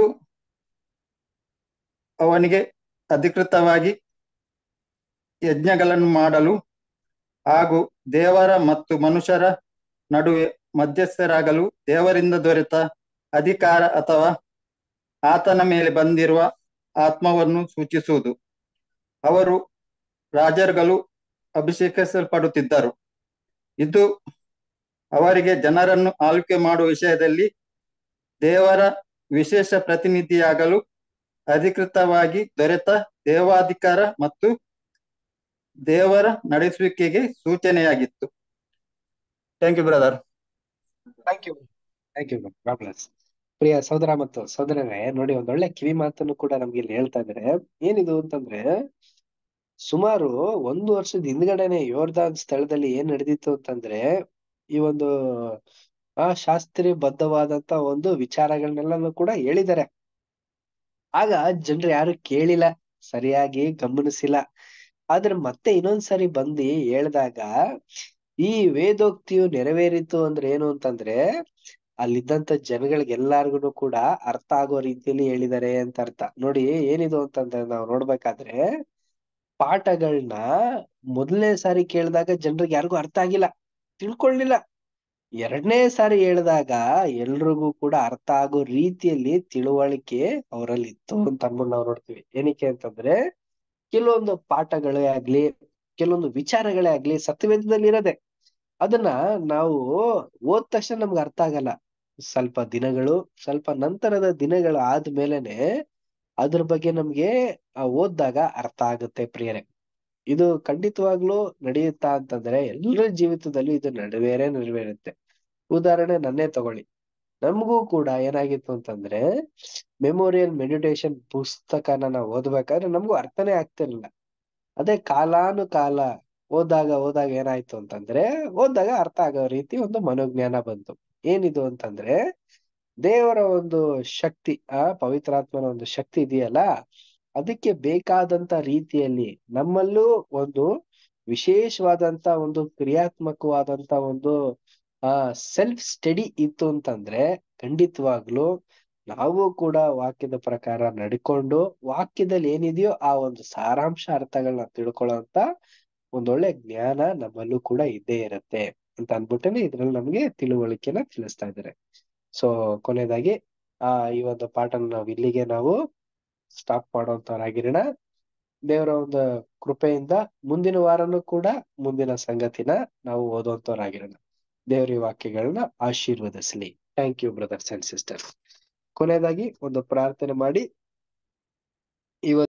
ಅವನಿಗೆ ಅಧಿಕೃತವಾಗಿ ಯಜ್ಞಗಳನ್ನು ಮಾಡಲು ಹಾಗೂ ದೇವರ ಮತ್ತು ಮನುಷ್ಯರ ನಡುವೆ ಮಧ್ಯಸ್ಥರಾಗಲು ದೇವರಿಂದ ದೊರೆತ ಅಧಿಕಾರ ಅಥವಾ ಆತನ ಮೇಲೆ ಬಂದಿರುವ ಆತ್ಮವನ್ನು ಸೂಚಿಸುವುದು. ಅವರು ರಾಜರುಗಳು ಅಭಿಷೇಕಿಸಲ್ಪಡುತ್ತಿದ್ದರು. ಇದು ಅವರಿಗೆ ಜನರನ್ನು ಆಳ್ವಿಕೆ ಮಾಡುವ ವಿಷಯದಲ್ಲಿ ದೇವರ ವಿಶೇಷ ಪ್ರತಿನಿಧಿಯಾಗಲು ಅಧಿಕೃತವಾಗಿ ದೊರೆತ ದೇವಾಧಿಕಾರ ಮತ್ತು ದೇವರ ನಡೆಸುವಿಕೆಗೆ ಸೂಚನೆಯಾಗಿತ್ತು. Thank you brother. Thank you thank you God bless. ಪ್ರಿಯ ಸಹೋದರ ಮತ್ತು ಸಹೋದರರೇ, ನೋಡಿ ಒಂದೊಳ್ಳೆ ಕಿವಿ ಮಾತನ್ನು ಕೂಡ ನಮ್ಗೆ ಇಲ್ಲಿ ಹೇಳ್ತಾ ಇದ್ದಾರೆ. ಏನಿದು ಅಂತಂದ್ರೆ, ಸುಮಾರು ಒಂದು ವರ್ಷದ ಹಿಂದ್ಗಡೆನೆ ಯೋರ್ದಾನ್ ಸ್ಥಳದಲ್ಲಿ ಏನ್ ನಡೆದಿತ್ತು ಅಂತಂದ್ರೆ, ಈ ಒಂದು ಆ ಶಾಸ್ತ್ರೀಯಬದ್ಧವಾದಂತ ಒಂದು ವಿಚಾರಗಳನ್ನೆಲ್ಲ ಕೂಡ ಹೇಳಿದ್ದಾರೆ. ಆಗ ಜನರು ಯಾರು ಕೇಳಿಲ್ಲ, ಸರಿಯಾಗಿ ಗಮನಿಸಿಲ್ಲ. ಆದ್ರೆ ಮತ್ತೆ ಇನ್ನೊಂದ್ಸರಿ ಬಂದು ಹೇಳ್ದಾಗ ಈ ವೇದೋಕ್ತಿಯು ನೆರವೇರಿತು ಅಂದ್ರೆ ಏನು ಅಂತಂದ್ರೆ, ಅಲ್ಲಿದ್ದಂತ ಜನಗಳಿಗೆಲ್ಲಾರ್ಗು ಕೂಡ ಅರ್ಥ ಆಗೋ ರೀತಿಯಲ್ಲಿ ಹೇಳಿದ್ದಾರೆ ಅಂತ ಅರ್ಥ. ನೋಡಿ ಏನಿದು ಅಂತಂದ್ರೆ, ನಾವು ನೋಡ್ಬೇಕಾದ್ರೆ ಪಾಠಗಳನ್ನ ಮೊದಲನೇ ಸಾರಿ ಕೇಳಿದಾಗ ಜನರಿಗೆ ಯಾರಿಗೂ ಅರ್ಥ ಆಗಿಲ್ಲ, ತಿಳ್ಕೊಳ್ಳಿಲ್ಲ. ಎರಡನೇ ಸಾರಿ ಹೇಳಿದಾಗ ಎಲ್ರಿಗೂ ಕೂಡ ಅರ್ಥ ಆಗೋ ರೀತಿಯಲ್ಲಿ ತಿಳುವಳಿಕೆ ಅವರಲ್ಲಿ ಇತ್ತು ಅಂತ ಅಂದ್ಬಿಟ್ಟು ನಾವು ನೋಡ್ತೀವಿ. ಏನಕ್ಕೆ ಅಂತಂದ್ರೆ, ಕೆಲವೊಂದು ಪಾಠಗಳೇ ಆಗ್ಲಿ, ಕೆಲವೊಂದು ವಿಚಾರಗಳೇ ಆಗ್ಲಿ ಸತ್ಯವೇದದಲ್ಲಿ ಇರೋದೆ. ಅದನ್ನ ನಾವು ಓದ್ ತಕ್ಷಣ ನಮ್ಗೆ ಅರ್ಥ ಆಗಲ್ಲ. ಸ್ವಲ್ಪ ದಿನಗಳು ಸ್ವಲ್ಪ ನಂತರದ ದಿನಗಳು ಆದ್ಮೇಲೆನೆ ಅದ್ರ ಬಗ್ಗೆ ನಮ್ಗೆ ಓದ್ದಾಗ ಅರ್ಥ ಆಗುತ್ತೆ ಪ್ರಿಯರೇ. ಇದು ಖಂಡಿತವಾಗ್ಲೂ ನಡೆಯುತ್ತಾ ಅಂತಂದ್ರೆ ಎಲ್ಲರ ಜೀವಿತದಲ್ಲೂ ಇದು ನಡುವೇರೇ ನೆರವೇರುತ್ತೆ. ಉದಾಹರಣೆ ನನ್ನೇ ತಗೊಳ್ಳಿ. ನಮಗೂ ಕೂಡ ಏನಾಗಿತ್ತು ಅಂತಂದ್ರೆ, ಮೆಮೋರಿಯಲ್ ಮೆಡಿಟೇಷನ್ ಪುಸ್ತಕನ ನಾವು ಓದ್ಬೇಕಾದ್ರೆ ನಮಗೂ ಅರ್ಥನೇ ಆಗ್ತಿರ್ಲಿಲ್ಲ. ಅದೇ ಕಾಲಾನುಕಾಲ ಓದಾಗ ಓದಾಗ ಏನಾಯ್ತು ಅಂತಂದ್ರೆ, ಓದಾಗ ಅರ್ಥ ಆಗೋ ರೀತಿ ಒಂದು ಮನೋಜ್ಞಾನ ಬಂತು. ಏನಿದು ಅಂತಂದ್ರೆ, ದೇವರ ಒಂದು ಶಕ್ತಿ, ಆ ಪವಿತ್ರಾತ್ಮನ ಒಂದು ಶಕ್ತಿ ಇದೆಯಲ್ಲ, ಅದಕ್ಕೆ ಬೇಕಾದಂತ ರೀತಿಯಲ್ಲಿ ನಮ್ಮಲ್ಲೂ ಒಂದು ವಿಶೇಷವಾದಂತ ಒಂದು ಕ್ರಿಯಾತ್ಮಕವಾದಂತ ಒಂದು ಆ ಸೆಲ್ಫ್ ಸ್ಟಡಿ ಇತ್ತು ಅಂತಂದ್ರೆ, ಖಂಡಿತವಾಗ್ಲು ನಾವು ಕೂಡ ವಾಕ್ಯದ ಪ್ರಕಾರ ನಡ್ಕೊಂಡು ವಾಕ್ಯದಲ್ಲಿ ಏನಿದೆಯೋ ಆ ಒಂದು ಸಾರಾಂಶ ಅರ್ಥಗಳನ್ನ ತಿಳ್ಕೊಳ್ಳೋಂತ ಒಂದೊಳ್ಳೆ ಜ್ಞಾನ ನಮ್ಮಲ್ಲೂ ಕೂಡ ಇದ್ದೇ ಇರುತ್ತೆ ಅಂತ ಅನ್ಬಿಟ್ಟನೆ ಇದ್ರಲ್ಲಿ ನಮ್ಗೆ ತಿಳುವಳಿಕೆನ ತಿಳಿಸ್ತಾ ಇದ್ದಾರೆ. ಸೊ ಕೊನೆಯದಾಗಿ ಆ ಈ ಒಂದು ಪಾಠನ ನಾವು ಇಲ್ಲಿಗೆ ನಾವು ಸ್ಟಾಪ್ ಮಾಡೋಂತವ್ರಾಗಿರೋಣ. ದೇವರ ಒಂದು ಕೃಪೆಯಿಂದ ಮುಂದಿನ ವಾರನೂ ಕೂಡ ಮುಂದಿನ ಸಂಗತಿನ ನಾವು ಓದುವಂತವ್ರಾಗಿರೋಣ. ದೇವರ ಈ ವಾಕ್ಯಗಳನ್ನ ಆಶೀರ್ವದಿಸ್ಲಿ. Thank you brothers and sisters. ಕೊನೆಯದಾಗಿ ಒಂದು ಪ್ರಾರ್ಥನೆ ಮಾಡಿ ಇವತ್ತು